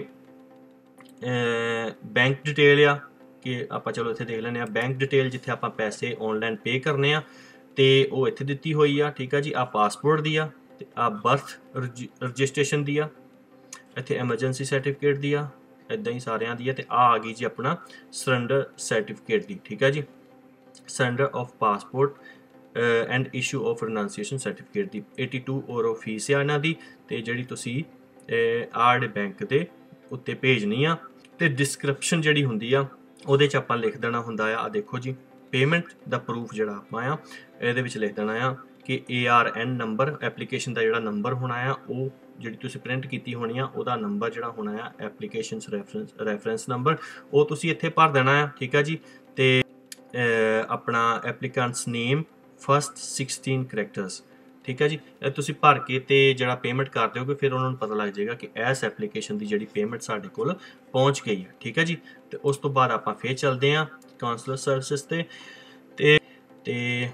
ਬੈਂਕ ਡਿਟੇਲ ਆ ਕਿ ਆਪਾਂ ਚਲੋ ਇੱਥੇ ਦੇਖ ਲੈਂਦੇ ਹਾਂ ਬੈਂਕ ਡਿਟੇਲ, ਜਿੱਥੇ ਆਪਾਂ ਪੈਸੇ ਔਨਲਾਈਨ ਪੇ ਕਰਨੇ ਆ, ਤੇ ਉਹ ਇੱਥੇ ਦਿੱਤੀ ਹੋਈ ਆ। ਠੀਕ ਆ ਜੀ। ਆ ਪਾਸਪੋਰਟ ਦੀ ਆ, ਤੇ ਆ ਬਰਥ ਰਜਿਸਟ੍ਰੇਸ਼ਨ ਦੀ ਆ, ਇੱਥੇ ਐਮਰਜੈਂਸੀ ਸਰਟੀਫਿਕੇਟ ਦੀ ਆ, ਇੱਦਾਂ ਹੀ ਸਾਰਿਆਂ ਦੀ ਆ। ਤੇ ਆ ਆ ਗਈ ਜੀ ਆਪਣਾ ਸਰੈਂਡਰ ਸਰਟੀਫਿਕੇਟ ਦੀ, ਠੀਕ ਹੈ ਜੀ, surrender of passport and issue of renunciation certificate ਦੀ ਏਟੀ ਟੂ ਓਰੋ ਫੀਸ ਆ ਇਹਨਾਂ ਦੀ, ਤੇ ਜਿਹੜੀ ਤੁਸੀਂ ਆਰ ਬੈਂਕ ਦੇ ਉੱਤੇ ਭੇਜਣੀ ਆ। ਤੇ ਡਿਸਕ੍ਰਿਪਸ਼ਨ ਜਿਹੜੀ ਹੁੰਦੀ ਆ ਉਹਦੇ 'ਚ ਆਪਾਂ ਲਿਖ ਦੇਣਾ ਹੁੰਦਾ ਆ, ਆ ਦੇਖੋ ਜੀ, ਪੇਮੈਂਟ ਦਾ ਪ੍ਰੂਫ ਜਿਹੜਾ ਆਪਾਂ ਆ ਇਹਦੇ ਵਿੱਚ ਲਿਖ ਦੇਣਾ ਆ ਕਿ A R N number, application ਦਾ ਜਿਹੜਾ ਨੰਬਰ ਹੋਣਾ ਆ, ਉਹ ਜਿਹੜੀ ਤੁਸੀਂ ਪ੍ਰਿੰਟ ਕੀਤੀ ਹੋਣੀ ਆ ਉਹਦਾ ਨੰਬਰ ਜਿਹੜਾ ਹੋਣਾ ਆ, ਐਪਲੀਕੇਸ਼ਨ ਰੈਫਰੈਂਸ ਰੈਫਰੈਂਸ ਨੰਬਰ, ਉਹ ਤੁਸੀਂ ਇੱਥੇ ਭਰ ਦੇਣਾ ਆ, ਠੀਕ ਆ ਜੀ। ਤੇ ਆਪਣਾ applicants name first sixteen characters, ਠੀਕ ਹੈ ਜੀ, ਇਹ ਤੁਸੀਂ ਭਰ ਕੇ ਤੇ ਜਿਹੜਾ ਪੇਮੈਂਟ ਕਰ ਦਿਓਗੇ, ਫਿਰ ਉਹਨਾਂ ਨੂੰ ਪਤਾ ਲੱਗ ਜਾਏਗਾ ਕਿ ਇਸ ਐਪਲੀਕੇਸ਼ਨ ਦੀ ਜਿਹੜੀ ਪੇਮੈਂਟ ਸਾਡੇ ਕੋਲ ਪਹੁੰਚ ਗਈ ਹੈ, ਠੀਕ ਹੈ ਜੀ। ਤੇ ਉਸ ਤੋਂ ਬਾਅਦ ਆਪਾਂ ਫੇਰ ਚੱਲਦੇ ਹਾਂ ਕਾਉਂਸਲਰ ਸਰਵਿਸਿਜ਼ ਤੇ ਤੇ ਤੇ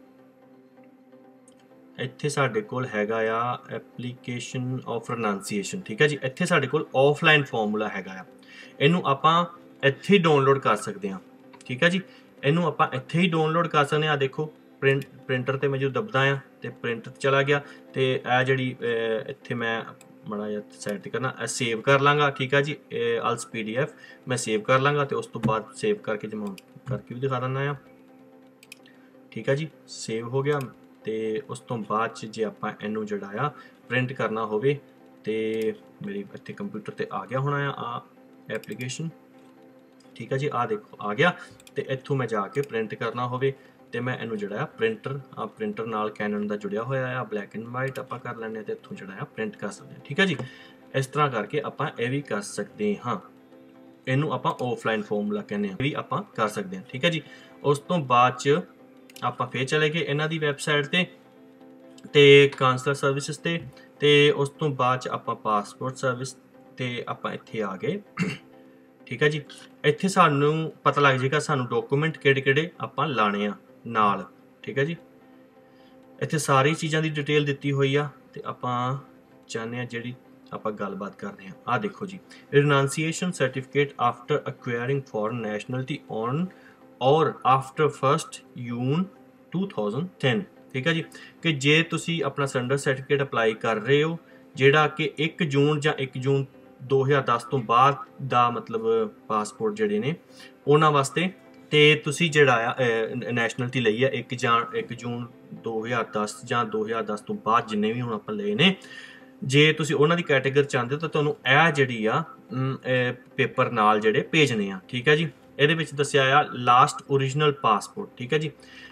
ਇੱਥੇ ਸਾਡੇ ਕੋਲ ਹੈਗਾ ਆ ਐਪਲੀਕੇਸ਼ਨ ਆਫ ਰਿਨਾਂਸੀਏਸ਼ਨ, ਠੀਕ ਹੈ ਜੀ। ਇੱਥੇ ਸਾਡੇ ਕੋਲ ਆਫਲਾਈਨ ਫਾਰਮੂਲਾ ਹੈਗਾ ਆ, ਇਹਨੂੰ ਆਪਾਂ ਇੱਥੇ ਹੀ ਡਾਊਨਲੋਡ ਕਰ ਸਕਦੇ ਹਾਂ, ਠੀਕ ਹੈ ਜੀ। ਇਹਨੂੰ ਆਪਾਂ ਇੱਥੇ ਹੀ ਡਾਊਨਲੋਡ ਕਰ ਸਕਦੇ ਹਾਂ। ਦੇਖੋ ਪ੍ਰਿੰਟ ਪ੍ਰਿੰਟਰ ਤੇ ਮੈਂ ਜੋ ਦਬਦਾ ਆ ਤੇ ਪ੍ਰਿੰਟਰ ਚਲਾ ਗਿਆ, ਤੇ ਇਹ ਜਿਹੜੀ ਇੱਥੇ ਮੈਂ ਮਾੜਾ ਜਿਹਾ ਸਾਈਡ ਤੇ ਕਰਨਾ, ਇਹ ਸੇਵ ਕਰ ਲਾਂਗਾ, ਠੀਕ ਹੈ ਜੀ। ਅਲਸ ਪੀ ਡੀ ਐਫ ਮੈਂ ਸੇਵ ਕਰ ਲਾਂਗਾ ਤੇ ਉਸ ਤੋਂ ਬਾਅਦ ਸੇਵ ਕਰਕੇ ਜਮਾ ਕਰਕੇ ਵੀ ਦਿਖਾ ਦਿੰਦਾ ਆ, ਠੀਕ ਹੈ ਜੀ। ਸੇਵ ਹੋ ਗਿਆ। ਤੇ ਉਸ ਤੋਂ ਬਾਅਦ 'ਚ ਜੇ ਆਪਾਂ ਇਹਨੂੰ ਜਿਹੜਾ ਆ ਪ੍ਰਿੰਟ ਕਰਨਾ ਹੋਵੇ ਤੇ ਮੇਰੀ ਇੱਥੇ ਕੰਪਿਊਟਰ ਤੇ ਆ ਗਿਆ ਹੋਣਾ ਆ ਆ ਐਪਲੀਕੇਸ਼ਨ, ਠੀਕ ਹੈ ਜੀ। ਆ ਦੇਖੋ ਆ ਗਿਆ। ਤੇ ਇੱਥੋਂ ਮੈਂ ਜਾ ਕੇ ਪ੍ਰਿੰਟ ਕਰਨਾ ਹੋਵੇ ਤੇ ਮੈਂ ਇਹਨੂੰ ਜਿਹੜਾ ਆ ਪ੍ਰਿੰਟਰ ਆ ਪ੍ਰਿੰਟਰ ਨਾਲ ਕੈਨਨ ਦਾ ਜੁੜਿਆ ਹੋਇਆ ਆ, ਬਲੈਕ ਐਂਡ ਵਾਈਟ ਆਪਾਂ ਕਰ ਲੈਂਦੇ ਹਾਂ ਤੇ ਇੱਥੋਂ ਜਿਹੜਾ ਆ ਪ੍ਰਿੰਟ ਕਰ ਸਕਦੇ ਹਾਂ, ਠੀਕ ਹੈ ਜੀ। ਇਸ ਤਰ੍ਹਾਂ ਕਰਕੇ ਆਪਾਂ ਇਹ ਵੀ ਕਰ ਸਕਦੇ ਹਾਂ, ਇਹਨੂੰ ਆਪਾਂ ਆਫਲਾਈਨ ਫਾਰਮੂਲਾ ਕਹਿੰਦੇ ਹਾਂ, ਇਹ ਵੀ ਆਪਾਂ ਕਰ ਸਕਦੇ ਹਾਂ, ਠੀਕ ਹੈ ਜੀ। ਉਸ ਤੋਂ ਬਾਅਦ 'ਚ ਆਪਾਂ ਫੇਰ ਚਲੇ ਗਏ ਇਹਨਾਂ ਦੀ ਵੈਬਸਾਈਟ ਤੇ ਤੇ ਕਾਉਂਸਲਰ ਸਰਵਿਸਿਜ਼ ਤੇ ਤੇ ਉਸ ਤੋਂ ਬਾਅਦ 'ਚ ਆਪਾਂ ਪਾਸਪੋਰਟ ਸਰਵਿਸ ਤੇ ਆਪਾਂ ਇੱਥੇ ਆ ਗਏ, ਠੀਕ ਹੈ ਜੀ। ਇੱਥੇ ਸਾਨੂੰ ਪਤਾ ਲੱਗ ਜਾਏਗਾ ਸਾਨੂੰ ਡਾਕੂਮੈਂਟ ਕਿਹੜੇ ਕਿਹੜੇ ਆਪਾਂ ਲਾਣੇ ਆ ਨਾਲ, ਠੀਕ ਹੈ ਜੀ। ਇੱਥੇ ਸਾਰੀ ਚੀਜ਼ਾਂ ਦੀ ਡਿਟੇਲ ਦਿੱਤੀ ਹੋਈ ਆ ਤੇ ਆਪਾਂ ਚਾਹੁੰਦੇ ਹਾਂ ਜਿਹੜੀ ਆਪਾਂ ਗੱਲਬਾਤ ਕਰਦੇ ਹਾਂ। ਆਹ ਦੇਖੋ ਜੀ, renunciation certificate after acquiring foreign nationality on or after first June two thousand ten, ਠੀਕ ਹੈ ਜੀ। ਕਿ ਜੇ ਤੁਸੀਂ ਆਪਣਾ ਸਰੈਂਡਰ ਸਰਟੀਫਿਕੇਟ ਅਪਲਾਈ ਕਰ ਰਹੇ ਹੋ ਜਿਹੜਾ ਕਿ ਇੱਕ ਜੂਨ ਜਾਂ ਇੱਕ ਜੂਨ ਦੋ ਹਜ਼ਾਰ ਦਸ ਤੋਂ ਬਾਅਦ ਦਾ ਮਤਲਬ ਪਾਸਪੋਰਟ ਜਿਹੜੇ ਨੇ ਉਹਨਾਂ ਵਾਸਤੇ, ਤੇ ਤੁਸੀਂ ਜਿਹੜਾ ਆ ਨੈਸ਼ਨਲਿਟੀ ਲਈ ਹੈ ਇੱਕ ਜਾਂ ਇੱਕ ਜੂਨ ਦੋ ਹਜ਼ਾਰ ਦਸ ਜਾਂ ਦੋ ਹਜ਼ਾਰ ਦਸ ਤੋਂ ਬਾਅਦ ਜਿੰਨੇ ਵੀ ਹੁਣ ਆਪਾਂ ਲਏ ਨੇ, ਜੇ ਤੁਸੀਂ ਉਹਨਾਂ ਦੀ ਕੈਟੇਗਰੀ ਚਾਹੁੰਦੇ ਹੋ ਤਾਂ ਤੁਹਾਨੂੰ ਇਹ ਜਿਹੜੀ ਆ ਪੇਪਰ ਨਾਲ ਜਿਹੜੇ ਭੇਜਣੇ ਆ, ਠੀਕ ਹੈ ਜੀ। ਇਹਦੇ ਵਿੱਚ ਦੱਸਿਆ ਆ ਲਾਸਟ ਓਰੀਜਨਲ ਪਾਸਪੋਰਟ, ਠੀਕ ਹੈ ਜੀ।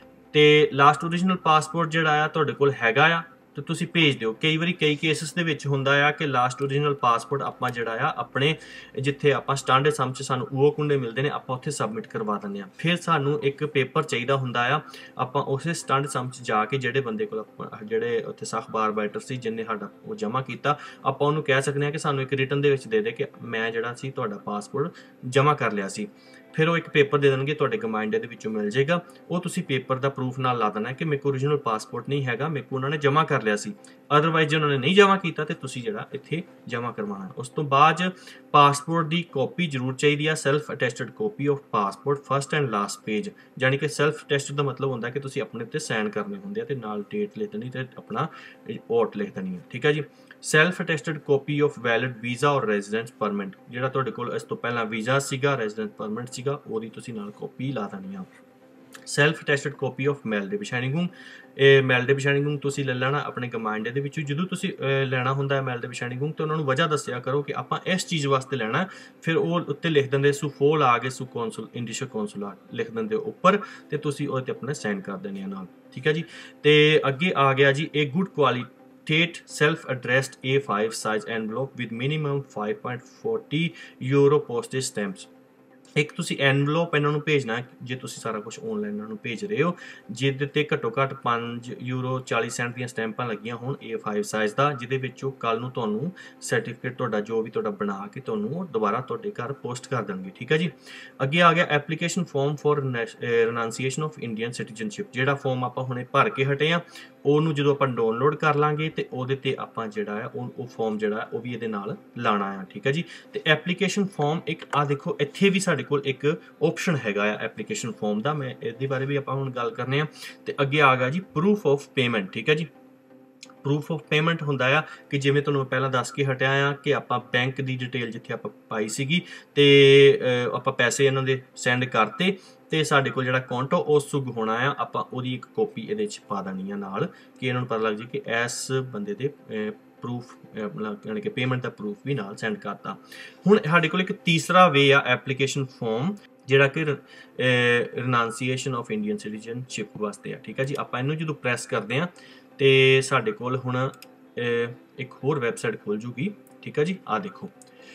ਤੇ ਲਾਸਟ ਓਰੀਜਨਲ ਪਾਸਪੋਰਟ ਜਿਹੜਾ ਆ ਤੁਹਾਡੇ ਕੋਲ ਹੈਗਾ ਆ ਤੇ ਤੁਸੀਂ ਭੇਜ ਦਿਓ। ਕਈ ਵਾਰੀ ਕਈ ਕੇਸਿਸ ਦੇ ਵਿੱਚ ਹੁੰਦਾ ਆ ਕਿ ਲਾਸਟ ਓਰੀਜਨਲ ਪਾਸਪੋਰਟ ਆਪਾਂ ਜਿਹੜਾ ਆ ਆਪਣੇ ਜਿੱਥੇ ਆਪਾਂ ਸਟੈਂਡਰਡ ਸਮ 'ਚ ਸਾਨੂੰ ਉਹ ਕੁੰਡੇ ਮਿਲਦੇ ਨੇ ਆਪਾਂ ਉੱਥੇ ਸਬਮਿਟ ਕਰਵਾ ਦਿੰਦੇ ਹਾਂ। ਫਿਰ ਸਾਨੂੰ ਇੱਕ ਪੇਪਰ ਚਾਹੀਦਾ ਹੁੰਦਾ ਆ, ਆਪਾਂ ਉਸੇ ਸਟੈਂਡਰਡ ਸਮ 'ਚ ਜਾ ਕੇ ਜਿਹੜੇ ਬੰਦੇ ਕੋਲ ਜਿਹੜੇ ਉੱਥੇ ਅਖਬਾਰ ਰਾਈਟਰ ਸੀ ਜਿਹਨੇ ਸਾਡਾ ਉਹ ਜਮ੍ਹਾਂ ਕੀਤਾ, ਆਪਾਂ ਉਹਨੂੰ ਕਹਿ ਸਕਦੇ ਹਾਂ ਕਿ ਸਾਨੂੰ ਇੱਕ ਰਿਟਨ ਦੇ ਵਿੱਚ ਦੇ ਦੇ ਕਿ ਮੈਂ ਜਿਹੜਾ ਸੀ ਤੁਹਾਡਾ ਪਾਸਪੋਰਟ ਜਮ੍ਹਾਂ ਕਰ ਲਿਆ ਸੀ। ਫਿਰ ਉਹ ਇੱਕ ਪੇਪਰ ਦੇ ਦੇਣਗੇ ਤੁਹਾਡੇ ਕਮਾਂਡ ਦੇ ਵਿੱਚੋਂ ਮਿਲ ਜਾਏਗਾ, ਉਹ ਤੁਸੀਂ ਪੇਪਰ ਦਾ ਪ੍ਰੂਫ ਨਾਲ ਲਾ ਦੇਣਾ ਕਿ ਮੇਰੇ ਕੋਲ ਓਰੀਜਨਲ ਪਾਸਪੋਰਟ ਨਹੀਂ ਹੈਗਾ, ਮੇਰੇ ਕੋਲ ਉਹਨਾਂ ਨੇ ਜਮ੍ਹਾਂ ਕਰ ਲਿਆ ਸੀ। ਅਦਰਵਾਈਜ਼ ਜੇ ਉਹਨਾਂ ਨੇ ਨਹੀਂ ਜਮ੍ਹਾਂ ਕੀਤਾ ਤੇ ਤੁਸੀਂ ਜਿਹੜਾ ਇੱਥੇ ਜਮ੍ਹਾਂ ਕਰਵਾਉਣਾ। ਉਸ ਤੋਂ ਬਾਅਦ ਪਾਸਪੋਰਟ ਦੀ ਕਾਪੀ ਜ਼ਰੂਰ ਚਾਹੀਦੀ ਆ, self attested copy of passport first and last page, ਯਾਨੀ ਕਿ ਸੈਲਫ ਅਟੈਸਟਡ ਦਾ ਮਤਲਬ ਹੁੰਦਾ ਕਿ ਤੁਸੀਂ ਆਪਣੇ ਉੱਤੇ ਸਾਈਨ ਕਰਨੇ ਹੁੰਦੇ ਆ ਤੇ ਨਾਲ ਡੇਟ ਲਿਖ ਦੇਣੀ ਤੇ ਆਪਣਾ ਓਟ ਲਿਖ ਦੇਣੀ ਹੈ, ਠੀਕ ਹੈ ਜੀ। Self attested copy of valid visa or residence permit, ਜਿਹੜਾ ਤੁਹਾਡੇ ਕੋਲ ਇਸ ਤੋਂ ਪਹਿਲਾਂ ਵੀਜ਼ਾ ਸੀਗਾ, ਰੈਜ਼ੀਡੈਂਸ ਪਰਮਿਟ ਸੀਗਾ, ਉਹਦੀ ਤੁਸੀਂ ਨਾਲ ਕਾਪੀ ਲਾ ਦੇਣੀ ਆ। ਸੈਲਫ ਅਟੈਸਟਡ ਕਾਪੀ ਆਫ ਮੈਲਡੇ ਬਸ਼ੈਨਿੰਗਮ, ਇਹ ਮੈਲਡੇ ਬਸ਼ੈਨਿੰਗਮ ਤੁਸੀਂ ਲੈ ਲੈਣਾ ਆਪਣੇ ਕਮਾਂਡ ਦੇ ਵਿੱਚੋਂ। ਜਦੋਂ ਤੁਸੀਂ ਲੈਣਾ ਹੁੰਦਾ ਹੈ ਮੈਲਡੇ ਬਸ਼ੈਨਿੰਗਮ ਤੇ ਉਹਨਾਂ ਨੂੰ ਵਜ੍ਹਾ ਦੱਸਿਆ ਕਰੋ ਕਿ ਆਪਾਂ ਇਸ ਚੀਜ਼ ਵਾਸਤੇ ਲੈਣਾ, ਫਿਰ ਉਹ ਉੱਤੇ ਲਿਖ ਦਿੰਦੇ ਸੂ ਫੋਲ ਆ ਗਏ ਸੂ ਕੌਂਸਲ ਇੰਡੀਸ਼ਾ ਕੌਂਸੂਲਾਟ ਲਿਖ ਦਿੰਦੇ ਉੱਪਰ ਤੇ ਤੁਸੀਂ ਉਹਦੇ ਆਪਣੇ ਸਾਈਨ ਕਰ ਦੇਣੇ ਆ ਨਾਲ, ਠੀਕ ਹੈ ਜੀ। ਤੇ ਅੱਗੇ ਆ ਗਿਆ ਜੀ ਇਹ good quality Tate self-addressed A five size envelope with minimum five point four zero euro postage stamps। ਇੱਕ ਤੁਸੀਂ ਐਨਵਲੋਪ ਇਹਨਾਂ ਨੂੰ ਭੇਜਣਾ ਜੇ ਤੁਸੀਂ ਸਾਰਾ ਕੁਝ ਆਨਲਾਈਨ ਇਹਨਾਂ ਨੂੰ ਭੇਜ ਰਹੇ ਹੋ, ਜਿਹਦੇ ਤੇ ਘੱਟੋ ਘੱਟ ਪੰਜ ਯੂਰੋ ਚਾਲੀ ਸੈਂਟ ਦੀਆਂ ਸਟੈਂਪਾਂ ਲੱਗੀਆਂ ਹੋਣ ਏ ਫਾਈਵ ਸਾਈਜ਼ ਦਾ, ਜਿਹਦੇ ਵਿੱਚੋਂ ਕੱਲ ਨੂੰ ਤੁਹਾਨੂੰ ਸਰਟੀਫਿਕੇਟ ਤੁਹਾਡਾ ਜੋ ਵੀ ਤੁਹਾਡਾ ਬਣਾ ਕੇ ਤੁਹਾਨੂੰ ਦੁਬਾਰਾ ਤੁਹਾਡੇ ਘਰ ਪੋਸਟ ਕਰ ਦੇਣਗੇ, ਠੀਕ ਹੈ ਜੀ। ਅੱਗੇ ਆ ਗਿਆ application form for renunciation of Indian citizenship, ਜਿਹੜਾ ਫਾਰਮ ਆਪਾਂ ਹੁਣੇ ਭਰ ਕੇ ਹਟੇ ਆ, ਉਹਨੂੰ ਜਦੋਂ ਆਪਾਂ ਡਾਊਨਲੋਡ ਕਰ ਲਾਂਗੇ ਤੇ ਉਹਦੇ ਤੇ ਆਪਾਂ ਜਿਹੜਾ ਹੈ ਉਹ ਫਾਰਮ ਜਿਹੜਾ ਉਹ ਵੀ ਇਹਦੇ ਨਾਲ ਲਾਣਾ ਆ, ਠੀਕ ਹੈ ਜੀ। ਤੇ ਐਪਲੀਕੇਸ਼ਨ ਫਾਰਮ ਇੱਕ ਆ ਦੇਖੋ ਇੱਥੇ ਵੀ ਸਾਡੇ ਕੋਲ ਇੱਕ ਆਪਸ਼ਨ ਹੈਗਾ ਆ ਐਪਲੀਕੇਸ਼ਨ ਫਾਰਮ ਦਾ, ਮੈਂ ਇਹਦੇ ਬਾਰੇ ਵੀ ਆਪਾਂ ਹੁਣ ਗੱਲ ਕਰਨੇ ਆ। ਤੇ ਅੱਗੇ ਆ ਗਿਆ ਜੀ ਪ੍ਰੂਫ ਆਫ ਪੇਮੈਂਟ, ਠੀਕ ਹੈ ਜੀ। ਪ੍ਰੂਫ ਆਫ ਪੇਮੈਂਟ ਹੁੰਦਾ ਆ ਕਿ ਜਿਵੇਂ ਤੁਹਾਨੂੰ ਪਹਿਲਾਂ ਦੱਸ ਕੇ ਹਟਿਆ ਆ ਕਿ ਆਪਾਂ ਬੈਂਕ ਦੀ ਡਿਟੇਲ ਜਿੱਥੇ ਆਪਾਂ ਪਾਈ ਸੀਗੀ ਤੇ ਆਪਾਂ ਪੈਸੇ ਇਹਨਾਂ ਦੇ ਸੈਂਡ ਕਰਤੇ ਤੇ ਸਾਡੇ ਕੋਲ ਜਿਹੜਾ ਅਕਾਊਂਟ ਉਹ ਸੁਗ ਹੋਣਾ ਆ, ਆਪਾਂ ਉਹਦੀ ਇੱਕ ਕਾਪੀ ਇਹਦੇ 'ਚ ਪਾ ਦੇਣੀ ਆ ਨਾਲ ਕਿ ਇਹਨਾਂ ਨੂੰ ਪਤਾ ਲੱਗ ਜੇ ਕਿ ਇਸ ਬੰਦੇ ਦੇ ਪ੍ਰੂਫ ਮਤਲਬ ਯਾਨੀ ਕਿ ਪੇਮੈਂਟ ਦਾ ਪ੍ਰੂਫ ਵੀ ਨਾਲ ਸੈਂਡ ਕਰਤਾ। ਹੁਣ ਸਾਡੇ ਕੋਲ ਇੱਕ ਤੀਸਰਾ ਵੇ ਆ ਐਪਲੀਕੇਸ਼ਨ ਫਾਰਮ ਜਿਹੜਾ ਕਿ ਰਿਨਾਂਸੀਏਸ਼ਨ ਆਫ ਇੰਡੀਅਨ ਸਿਟੀਜ਼ਨਸ਼ਿਪ ਵਾਸਤੇ ਆ। ਠੀਕ ਹੈ ਜੀ, ਆਪਾਂ ਇਹਨੂੰ ਜਦੋਂ ਪ੍ਰੈਸ ਕਰਦੇ ਆ ਤੇ ਸਾਡੇ ਕੋਲ ਹੁਣ ਇੱਕ ਹੋਰ ਵੈਬਸਾਈਟ ਖੁੱਲ ਜੂਗੀ। ਠੀਕ ਹੈ ਜੀ, ਆ ਦੇਖੋ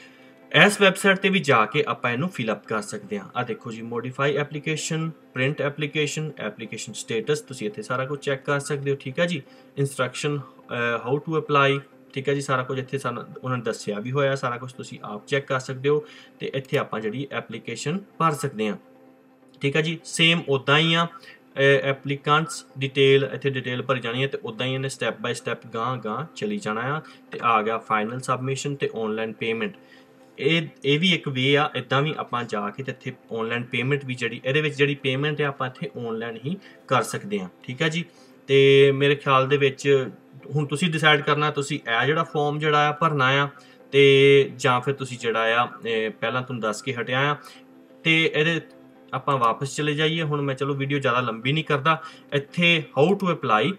ਇਸ ਵੈਬਸਾਈਟ ਤੇ ਵੀ ਜਾ ਕੇ ਆਪਾਂ ਇਹਨੂੰ ਫਿਲ ਅਪ ਕਰ ਸਕਦੇ ਹਾਂ। ਆ ਦੇਖੋ ਜੀ, modify application, print application, application status, ਤੁਸੀਂ ਇੱਥੇ ਸਾਰਾ ਕੁਝ ਚੈੱਕ ਕਰ ਸਕਦੇ ਹੋ। ਠੀਕ ਹੈ ਜੀ, ਇੰਸਟਰਕਸ਼ਨ ਹਾਊ ਟੂ ਅਪਲਾਈ, ਠੀਕ ਹੈ ਜੀ, ਸਾਰਾ ਕੁਝ ਇੱਥੇ ਸਾਨੂੰ ਉਹਨਾਂ ਨੇ ਦੱਸਿਆ ਵੀ ਹੋਇਆ, ਸਾਰਾ ਕੁਝ ਤੁਸੀਂ ਆਪ ਚੈੱਕ ਕਰ ਸਕਦੇ ਹੋ ਤੇ ਇੱਥੇ ਆਪਾਂ ਜਿਹੜੀ ਐਪਲੀਕੇਸ਼ਨ ਭਰ ਸਕਦੇ ਹਾਂ। ਠੀਕ ਹੈ ਜੀ, ਸੇਮ ਉੱਦਾਂ ਹੀ ਆ ਐਪਲੀਕੈਂਟਸ ਡਿਟੇਲ, ਇੱਥੇ ਡਿਟੇਲ ਭਰੀ ਜਾਣੀ ਹੈ ਤੇ ਉੱਦਾਂ ਹੀ ਇਹਨੇ ਸਟੈਪ ਬਾਈ ਸਟੈਪ ਗਾਂ ਗਾਂ ਚਲੀ ਜਾਣਾ ਆ। ਤੇ ਆ ਗਿਆ ਫਾਈਨਲ ਸਬਮਿਸ਼ਨ ਤੇ ਆਨਲਾਈਨ ਪੇਮੈਂਟ। ਇਹ ਇਹ ਵੀ ਇੱਕ ਵੇ ਆ, ਇੱਦਾਂ ਵੀ ਆਪਾਂ ਜਾ ਕੇ ਤੇ ਇੱਥੇ ਆਨਲਾਈਨ ਪੇਮੈਂਟ ਵੀ ਜਿਹੜੀ ਇਹਦੇ ਵਿੱਚ ਜਿਹੜੀ ਪੇਮੈਂਟ ਹੈ ਆਪਾਂ ਇੱਥੇ ਆਨਲਾਈਨ ਹੀ ਕਰ ਸਕਦੇ ਹਾਂ। ਠੀਕ ਹੈ ਜੀ, ਤੇ ਮੇਰੇ ਖਿਆਲ ਦੇ ਵਿੱਚ ਹੁਣ ਤੁਸੀਂ ਡਿਸਾਈਡ ਕਰਨਾ ਤੁਸੀਂ ਇਹ ਜਿਹੜਾ ਫਾਰਮ ਜਿਹੜਾ ਆ ਭਰਨਾ ਆ ਤੇ ਜਾਂ ਫਿਰ ਤੁਸੀਂ ਜਿਹੜਾ ਆ ਪਹਿਲਾਂ ਤੁਹਾਨੂੰ ਦੱਸ ਕੇ ਹਟਿਆ ਆ। ਤੇ ਇਹਦੇ ਆਪਾਂ ਵਾਪਸ ਚਲੇ ਜਾਈਏ। ਹੁਣ ਮੈਂ ਚਲੋ ਵੀਡੀਓ ਜ਼ਿਆਦਾ ਲੰਬੀ ਨਹੀਂ ਕਰਦਾ। ਇੱਥੇ ਹਾਊ ਟੂ ਅਪਲਾਈ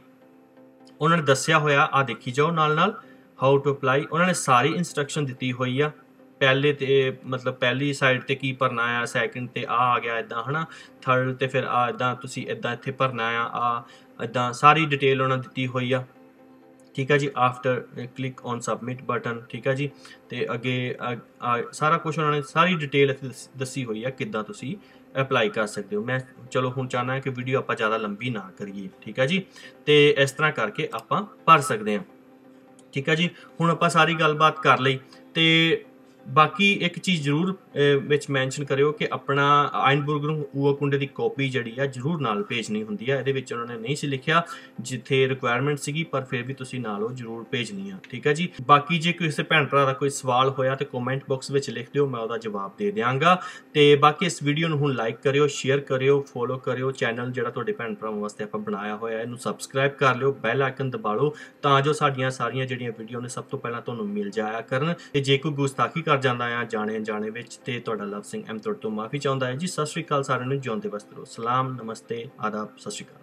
ਉਹਨਾਂ ਨੇ ਦੱਸਿਆ ਹੋਇਆ, ਆ ਦੇਖੀ ਜਾਓ ਨਾਲ ਨਾਲ ਹਾਊ ਟੂ ਅਪਲਾਈ। ਉਹਨਾਂ ਨੇ ਸਾਰੀ ਇੰਸਟਰਕਸ਼ਨ ਦਿੱਤੀ ਹੋਈ ਆ, ਪਹਿਲੇ ਤੇ ਮਤਲਬ ਪਹਿਲੀ ਸਾਈਡ ਤੇ ਕੀ ਭਰਨਾ ਆ, ਸੈਕਿੰਡ ਤੇ ਆ ਆ ਗਿਆ ਇੱਦਾਂ ਹੈ ਨਾ, ਥਰਡ ਤੇ ਫਿਰ ਆ ਇੱਦਾਂ ਤੁਸੀਂ ਇੱਦਾਂ ਇੱਥੇ ਭਰਨਾ ਆ, ਆ ਇੱਦਾਂ ਸਾਰੀ ਡਿਟੇਲ ਉਹਨਾਂ ਦਿੱਤੀ ਹੋਈ ਆ। ਠੀਕ ਹੈ ਜੀ, after click on submit button. ਠੀਕ ਹੈ ਜੀ, ਤੇ ਅੱਗੇ ਸਾਰਾ ਕੁਝ ਉਹਨਾਂ ਨੇ ਸਾਰੀ ਡਿਟੇਲ ਇੱਥੇ ਦੱਸੀ ਹੋਈ ਆ ਕਿੱਦਾਂ ਤੁਸੀਂ ਅਪਲਾਈ ਕਰ ਸਕਦੇ ਹੋ। ਮੈਂ ਚਲੋ ਹੁਣ ਚਾਹੁੰਦਾ ਕਿ ਵੀਡੀਓ ਆਪਾਂ ਜ਼ਿਆਦਾ ਲੰਬੀ ਨਾ ਕਰੀਏ। ਠੀਕ ਹੈ ਜੀ, ਤੇ ਇਸ ਤਰ੍ਹਾਂ ਕਰਕੇ ਆਪਾਂ ਭਰ ਸਕਦੇ ਹਾਂ। ਠੀਕ ਹੈ ਜੀ, ਹੁਣ ਆਪਾਂ ਸਾਰੀ ਗੱਲਬਾਤ ਕਰ ਲਈ ਤੇ ਬਾਕੀ ਇੱਕ ਚੀਜ਼ ਜ਼ਰੂਰ ਵਿੱਚ ਮੈਂਸ਼ਨ ਕਰਿਓ ਕਿ ਆਪਣਾ ਆਇਨਬੁਰਗਰੁੰਗ ਊਰਕੁੰਡੇ ਦੀ ਕਾਪੀ ਜਿਹੜੀ ਆ ਜ਼ਰੂਰ ਨਾਲ ਭੇਜਣੀ ਹੁੰਦੀ ਆ। ਇਹਦੇ ਵਿੱਚ ਉਹਨਾਂ ਨੇ ਨਹੀਂ ਸੀ ਲਿਖਿਆ ਜਿੱਥੇ ਰਿਕੁਆਇਰਮੈਂਟ ਸੀਗੀ, ਪਰ ਫਿਰ ਵੀ ਤੁਸੀਂ ਨਾਲ ਉਹ ਜ਼ਰੂਰ ਭੇਜਣੀ ਆ। ਠੀਕ ਹੈ ਜੀ, ਬਾਕੀ ਜੇ ਕਿਸੇ ਭੈਣ ਭਰਾ ਦਾ ਕੋਈ ਸਵਾਲ ਹੋਇਆ ਤੇ ਕਮੈਂਟ ਬਾਕਸ ਵਿੱਚ ਲਿਖ ਦਿਓ, ਮੈਂ ਉਹਦਾ ਜਵਾਬ ਦੇ ਦਿਆਂਗਾ। ਤੇ ਬਾਕੀ ਇਸ ਵੀਡੀਓ ਨੂੰ ਹੁਣ ਲਾਈਕ ਕਰਿਓ, ਸ਼ੇਅਰ ਕਰਿਓ, ਫੋਲੋ ਕਰਿਓ। ਚੈਨਲ ਜਿਹੜਾ ਤੁਹਾਡੇ ਭੈਣ ਭਰਾਵਾਂ ਵਾਸਤੇ ਆਪਾਂ ਬਣਾਇਆ ਹੋਇਆ ਇਹਨੂੰ ਸਬਸਕ੍ਰਾਈਬ ਕਰ ਲਿਓ, ਬੈਲ ਆਈਕਨ ਦਬਾ ਲਓ ਤਾਂ ਜੋ ਸਾਡੀਆਂ ਸਾਰੀਆਂ ਜਿਹੜੀਆਂ ਵੀਡੀਓ ਨੇ ਸਭ ਤੋਂ ਪਹਿਲਾਂ ਤੁਹਾਨੂੰ ਮਿਲ ਜਾਇਆ ਕਰਨ। ਤੇ ਜੇ ਕੋਈ ਗੁਸਤਾਖੀ ਕਰ ਜਾਂਦਾ ਆ ਜਾਣੇ ਅਣਜਾਣੇ ਵਿੱਚ ਤੇ ਤੁਹਾਡਾ ਲਵ ਸਿੰਘ ਐਮ ਤੁਹਾਡੇ ਤੋਂ ਮਾਫੀ ਚਾਹੁੰਦਾ ਹੈ ਜੀ। ਸਤਿ ਸ਼੍ਰੀ ਅਕਾਲ ਸਾਰਿਆਂ ਨੂੰ, ਜਿਉਂਦੇ ਵਸਦੇ ਰਹੋ। ਸਲਾਮ, ਨਮਸਤੇ, ਆਦਾਬ, ਸਤਿ ਸ਼੍ਰੀ ਅਕਾਲ।